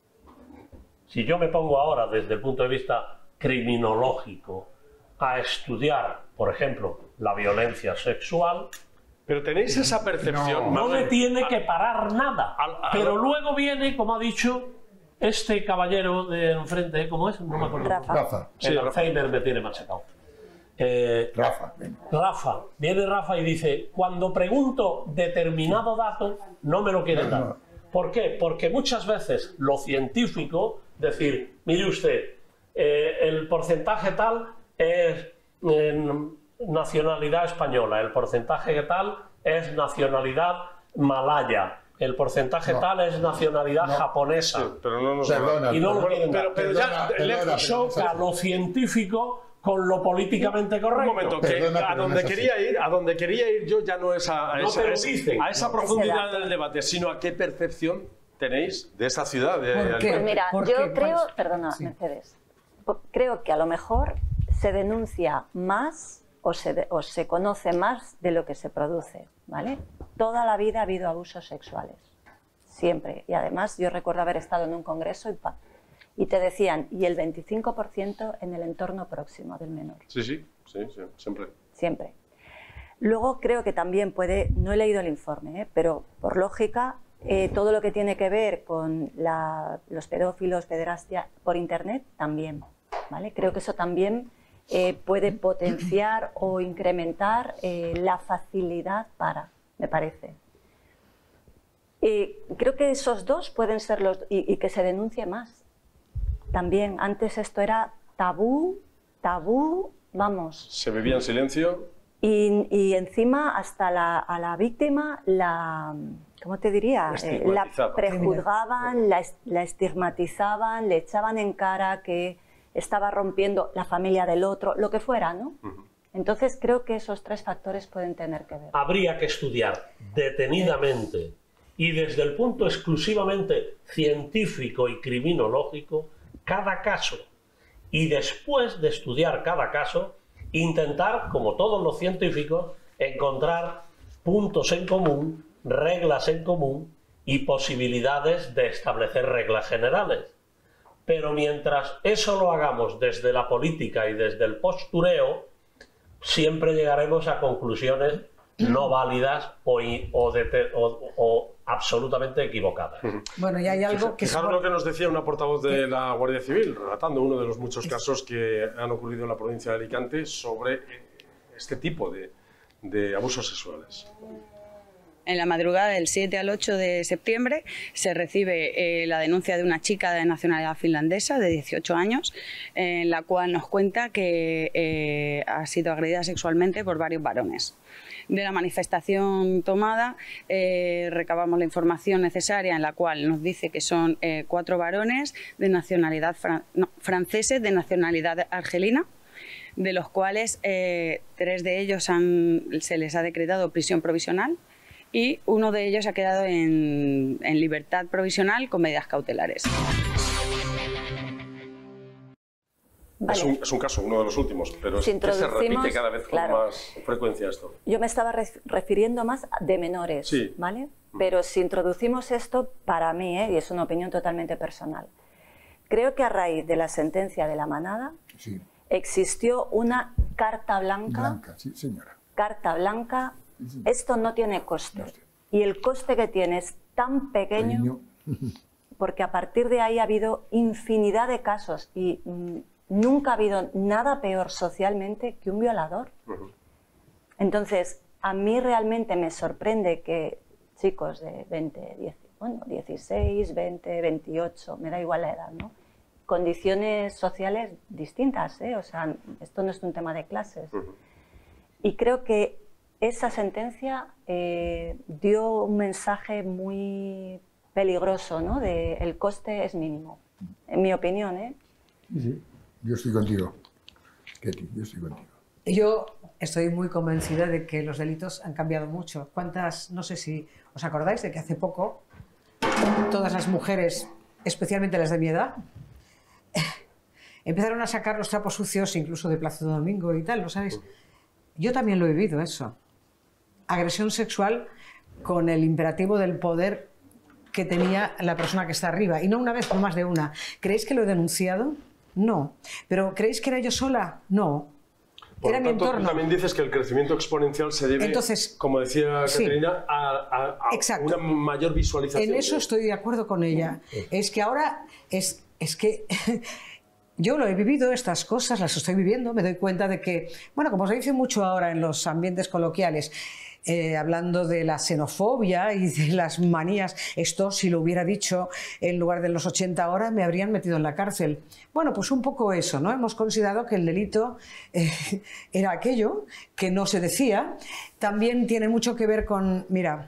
Si yo me pongo ahora desde el punto de vista criminológico a estudiar, por ejemplo, la violencia sexual, Pero tenéis esa percepción. no Marlene, me tiene que parar nada. al- al- Pero luego viene, como ha dicho este caballero de enfrente, ¿cómo es? No me acuerdo. Rafa. Rafa, El Sí, Rafa. Alzheimer me tiene machacado. Eh, Rafa, ven. Rafa, viene Rafa y dice, cuando pregunto determinado dato, no me lo quieren dar. ¿Por qué? Porque muchas veces lo científico, decir, mire usted, eh, el porcentaje tal es en nacionalidad española, el porcentaje tal es nacionalidad malaya, el porcentaje No. tal es nacionalidad No. japonesa. Sí, pero no nos Perdona, Y no lo Bueno, quieren pero, dar. pero Perdona, ya, perdona, lejos. pero- Choca lo científico con lo políticamente correcto. Un momento, que Perdona, a pero no donde es así. quería ir, a donde quería ir yo ya no es a, a No esa, te lo a esa- dicen. a esa No. profundidad Ese del debate, sino a qué percepción tenéis de esa ciudad. De ¿Por qué? Alicante. Pues mira, ¿Por yo qué? creo, ¿Cuál es? perdona, Sí. Mercedes, po- creo que a lo mejor se denuncia más o se, de- o se conoce más de lo que se produce, ¿vale? Toda la vida ha habido abusos sexuales, siempre. Y además yo recuerdo haber estado en un congreso y, pa- y te decían, y el veinticinco por ciento en el entorno próximo del menor. Sí, sí, sí, sí, siempre. Siempre. Luego creo que también puede, no he leído el informe, ¿eh? pero por lógica, eh, todo lo que tiene que ver con la- los pedófilos, pederastia por internet, también. ¿vale? Creo que eso también eh, puede potenciar o incrementar eh, la facilidad para, me parece. Y creo que esos dos pueden ser los... y, y que se denuncie más. También, antes esto era tabú, tabú, vamos. Se vivía en silencio. Y, y encima hasta la, a la víctima la, ¿cómo te diría? Eh, la Estigmatizaban. prejuzgaban, la, es- la estigmatizaban, le echaban en cara que estaba rompiendo la familia del otro, lo que fuera, ¿no? Entonces creo que esos tres factores pueden tener que ver. Habría que estudiar detenidamente y desde el punto exclusivamente científico y criminológico cada caso. Y después de estudiar cada caso, intentar, como todos los científicos, encontrar puntos en común, reglas en común y posibilidades de establecer reglas generales. Pero mientras eso lo hagamos desde la política y desde el postureo, siempre llegaremos a conclusiones no válidas o, i- o de- o- o absolutamente equivocadas. Bueno, y hay algo que... Fijaros lo que nos decía una portavoz de la Guardia Civil, relatando uno de los muchos casos que han ocurrido en la provincia de Alicante sobre este tipo de, de abusos sexuales. En la madrugada del siete al ocho de septiembre se recibe eh, la denuncia de una chica de nacionalidad finlandesa de dieciocho años, en la cual nos cuenta que eh, ha sido agredida sexualmente por varios varones. De la manifestación tomada eh, recabamos la información necesaria, en la cual nos dice que son eh, cuatro varones de nacionalidad fran- no, franceses de nacionalidad argelina, de los cuales eh, tres de ellos han- se les ha decretado prisión provisional y uno de ellos ha quedado en, en libertad provisional con medidas cautelares. Vale. Es, un, es un caso, uno de los últimos, pero es Si que se repite introducimos- cada vez con claro. más frecuencia esto. Yo me estaba ref- refiriendo más de menores, Sí. ¿vale? Pero si introducimos esto, para mí, ¿eh? y es una opinión totalmente personal, creo que a raíz de la sentencia de la manada Sí, existió una carta blanca, blanca, sí, señora. carta blanca Esto no tiene coste. Y el coste que tiene es tan pequeño, porque a partir de ahí ha habido infinidad de casos y mm, nunca ha habido nada peor socialmente que un violador. Entonces, a mí realmente me sorprende que chicos de veinte, diez, bueno, dieciséis, veinte, veintiocho, me da igual la edad, ¿no? Condiciones sociales distintas, ¿eh? O sea, esto no es un tema de clases. Y creo que esa sentencia eh, dio un mensaje muy peligroso, ¿no? De el coste es mínimo, en mi opinión, ¿eh? Sí, yo estoy contigo, Ketty, yo estoy contigo. Yo estoy muy convencida de que los delitos han cambiado mucho. ¿Cuántas, no sé si os acordáis de que hace poco todas las mujeres, especialmente las de mi edad, empezaron a sacar los trapos sucios incluso de Plaza Domingo y tal, ¿lo sabéis? Yo también lo he vivido eso. Agresión sexual con el imperativo del poder que tenía la persona que está arriba. Y no una vez, no más de una. ¿Creéis que lo he denunciado? No. ¿Pero creéis que era yo sola? No. Por Era lo mi tanto, entorno. tú también dices que el crecimiento exponencial se debe, Entonces, como decía sí. Caterina, a, a- a Exacto. una mayor visualización. En eso estoy de acuerdo con ella. Es que ahora es, es que yo lo he vivido, estas cosas las estoy viviendo, me doy cuenta de que, bueno, como se dice mucho ahora en los ambientes coloquiales, eh, hablando de la xenofobia y de las manías, esto si lo hubiera dicho en lugar de los ochenta ahora me habrían metido en la cárcel. Bueno, pues un poco eso, ¿no? Hemos considerado que el delito eh, era aquello que no se decía. También tiene mucho que ver con, mira,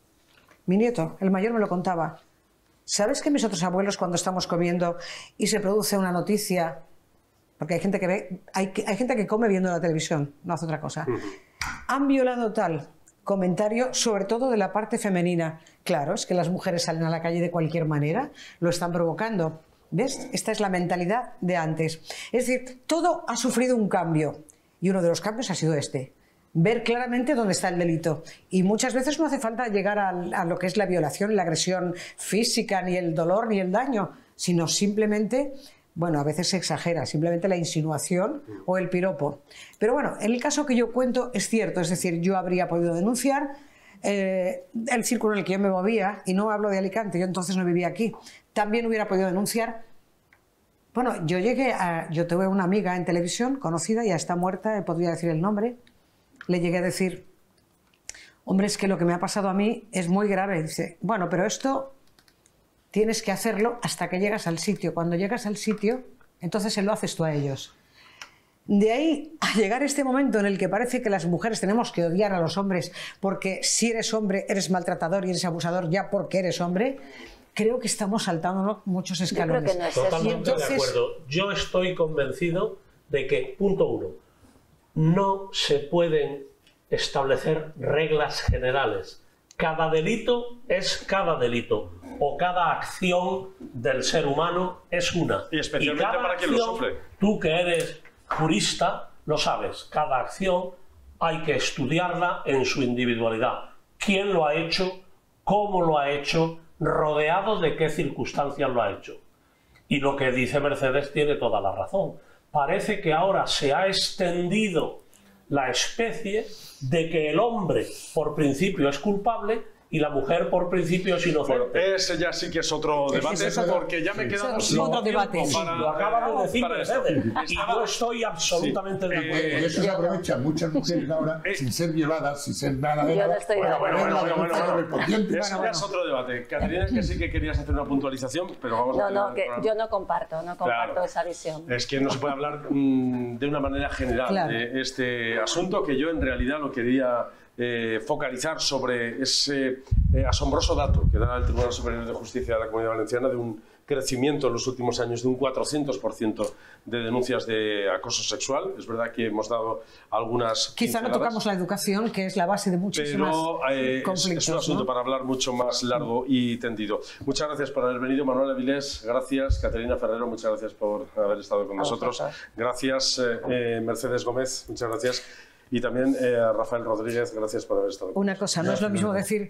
mi nieto, el mayor, me lo contaba. ¿Sabes que mis otros abuelos cuando estamos comiendo y se produce una noticia, porque hay gente que ve, hay, hay gente que come viendo la televisión, no hace otra cosa, han violado tal comentario, sobre todo de la parte femenina? Claro, es que las mujeres salen a la calle de cualquier manera, lo están provocando. ¿Ves? Esta es la mentalidad de antes. Es decir, todo ha sufrido un cambio y uno de los cambios ha sido este. Ver claramente dónde está el delito. Y muchas veces no hace falta llegar a, a lo que es la violación, la agresión física, ni el dolor, ni el daño, sino simplemente, bueno, a veces se exagera, simplemente la insinuación o el piropo. Pero bueno, en el caso que yo cuento es cierto, es decir, yo habría podido denunciar eh, el círculo en el que yo me movía, y no hablo de Alicante, yo entonces no vivía aquí, también hubiera podido denunciar. Bueno, yo llegué a, yo tuve una amiga en televisión conocida, ya está muerta, podría decir el nombre. Le llegué a decir, hombre, es que lo que me ha pasado a mí es muy grave. Dice, bueno, pero esto tienes que hacerlo hasta que llegas al sitio. Cuando llegas al sitio, entonces se lo haces tú a ellos. De ahí a llegar a este momento en el que parece que las mujeres tenemos que odiar a los hombres porque si eres hombre eres maltratador y eres abusador ya porque eres hombre, creo que estamos saltando muchos escalones. Yo creo que no es eso. Totalmente entonces- de acuerdo. Yo estoy convencido de que, punto uno, no se pueden establecer reglas generales. Cada delito es cada delito, o cada acción del ser humano es una. Y especialmente cada para quien lo acción, sufre. Tú que eres jurista, lo sabes, cada acción hay que estudiarla en su individualidad. ¿Quién lo ha hecho? ¿Cómo lo ha hecho? ¿Rodeado de qué circunstancias lo ha hecho? Y lo que dice Mercedes tiene toda la razón. Parece que ahora se ha extendido la especie de que el hombre por principio es culpable y la mujer por principio es inocente. Bueno, ese ya sí que es otro Ese debate, es otro- porque ya me he sí. quedado Es sin otro tiempo debate, sí. para- Lo acaba de decir para esto. Mercedes. Y Estaba- yo estoy absolutamente de Sí. acuerdo. Y eso se aprovechan muchas mujeres ahora, Eh. sin ser violadas, sin ser nada de Yo nada. no estoy de para acuerdo. poner la Bueno, bueno, denuncia bueno, correspondiente. Ese ya es otro debate. Caterina, que sí que querías hacer una puntualización, pero vamos a No, terminar no, el que programa. yo no comparto, no comparto Claro. esa visión. Es que no se puede hablar mm, de una manera general Claro. de este asunto, que yo en realidad lo quería eh, focalizar sobre ese eh, asombroso dato que da el Tribunal Superior de Justicia de la Comunidad Valenciana de un crecimiento en los últimos años de un cuatrocientos por ciento de denuncias de acoso sexual. Es verdad que hemos dado algunas Quizá no pinceladas, tocamos la educación, que es la base de muchísimas pero eh, es- conflictos. es un asunto ¿no? para hablar mucho más largo y tendido. Muchas gracias por haber venido, Manuel Avilés, gracias. Caterina Ferrero, muchas gracias por haber estado con A nosotros. vosotros. Gracias, eh, eh, Mercedes Gómez, muchas gracias. Y también eh, a Rafael Rodríguez, gracias por haber estado con Una cosa, no es lo mismo decir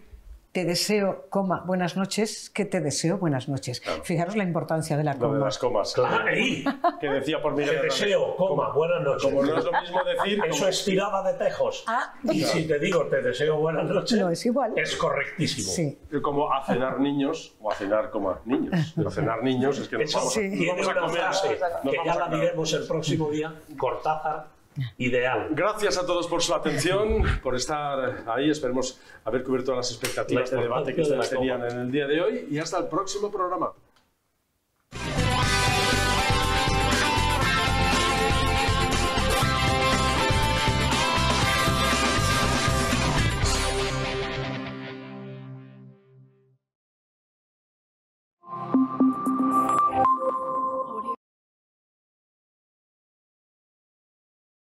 te deseo, coma, buenas noches, que te deseo buenas noches. Claro. Fijaros la importancia de la coma. Lo de las comas. Claro. Ahí. Que decía por Miguel Te deseo, coma, buenas noches. Como no es lo mismo decir... Eso como... es tirada de tejos. Ah. Y si te digo te deseo buenas noches, no es igual. Es correctísimo. Sí. Como a cenar niños o a cenar, coma, niños. A cenar niños es que nos Eso vamos, sí. a, nos Tiene vamos a una comer. frase Nos que vamos ya a la comer. diremos el próximo día. Cortázar. Ideal. Gracias a todos por su atención, por estar ahí. Esperemos haber cubierto las expectativas de debate que ustedes tenían en el día de hoy y hasta el próximo programa.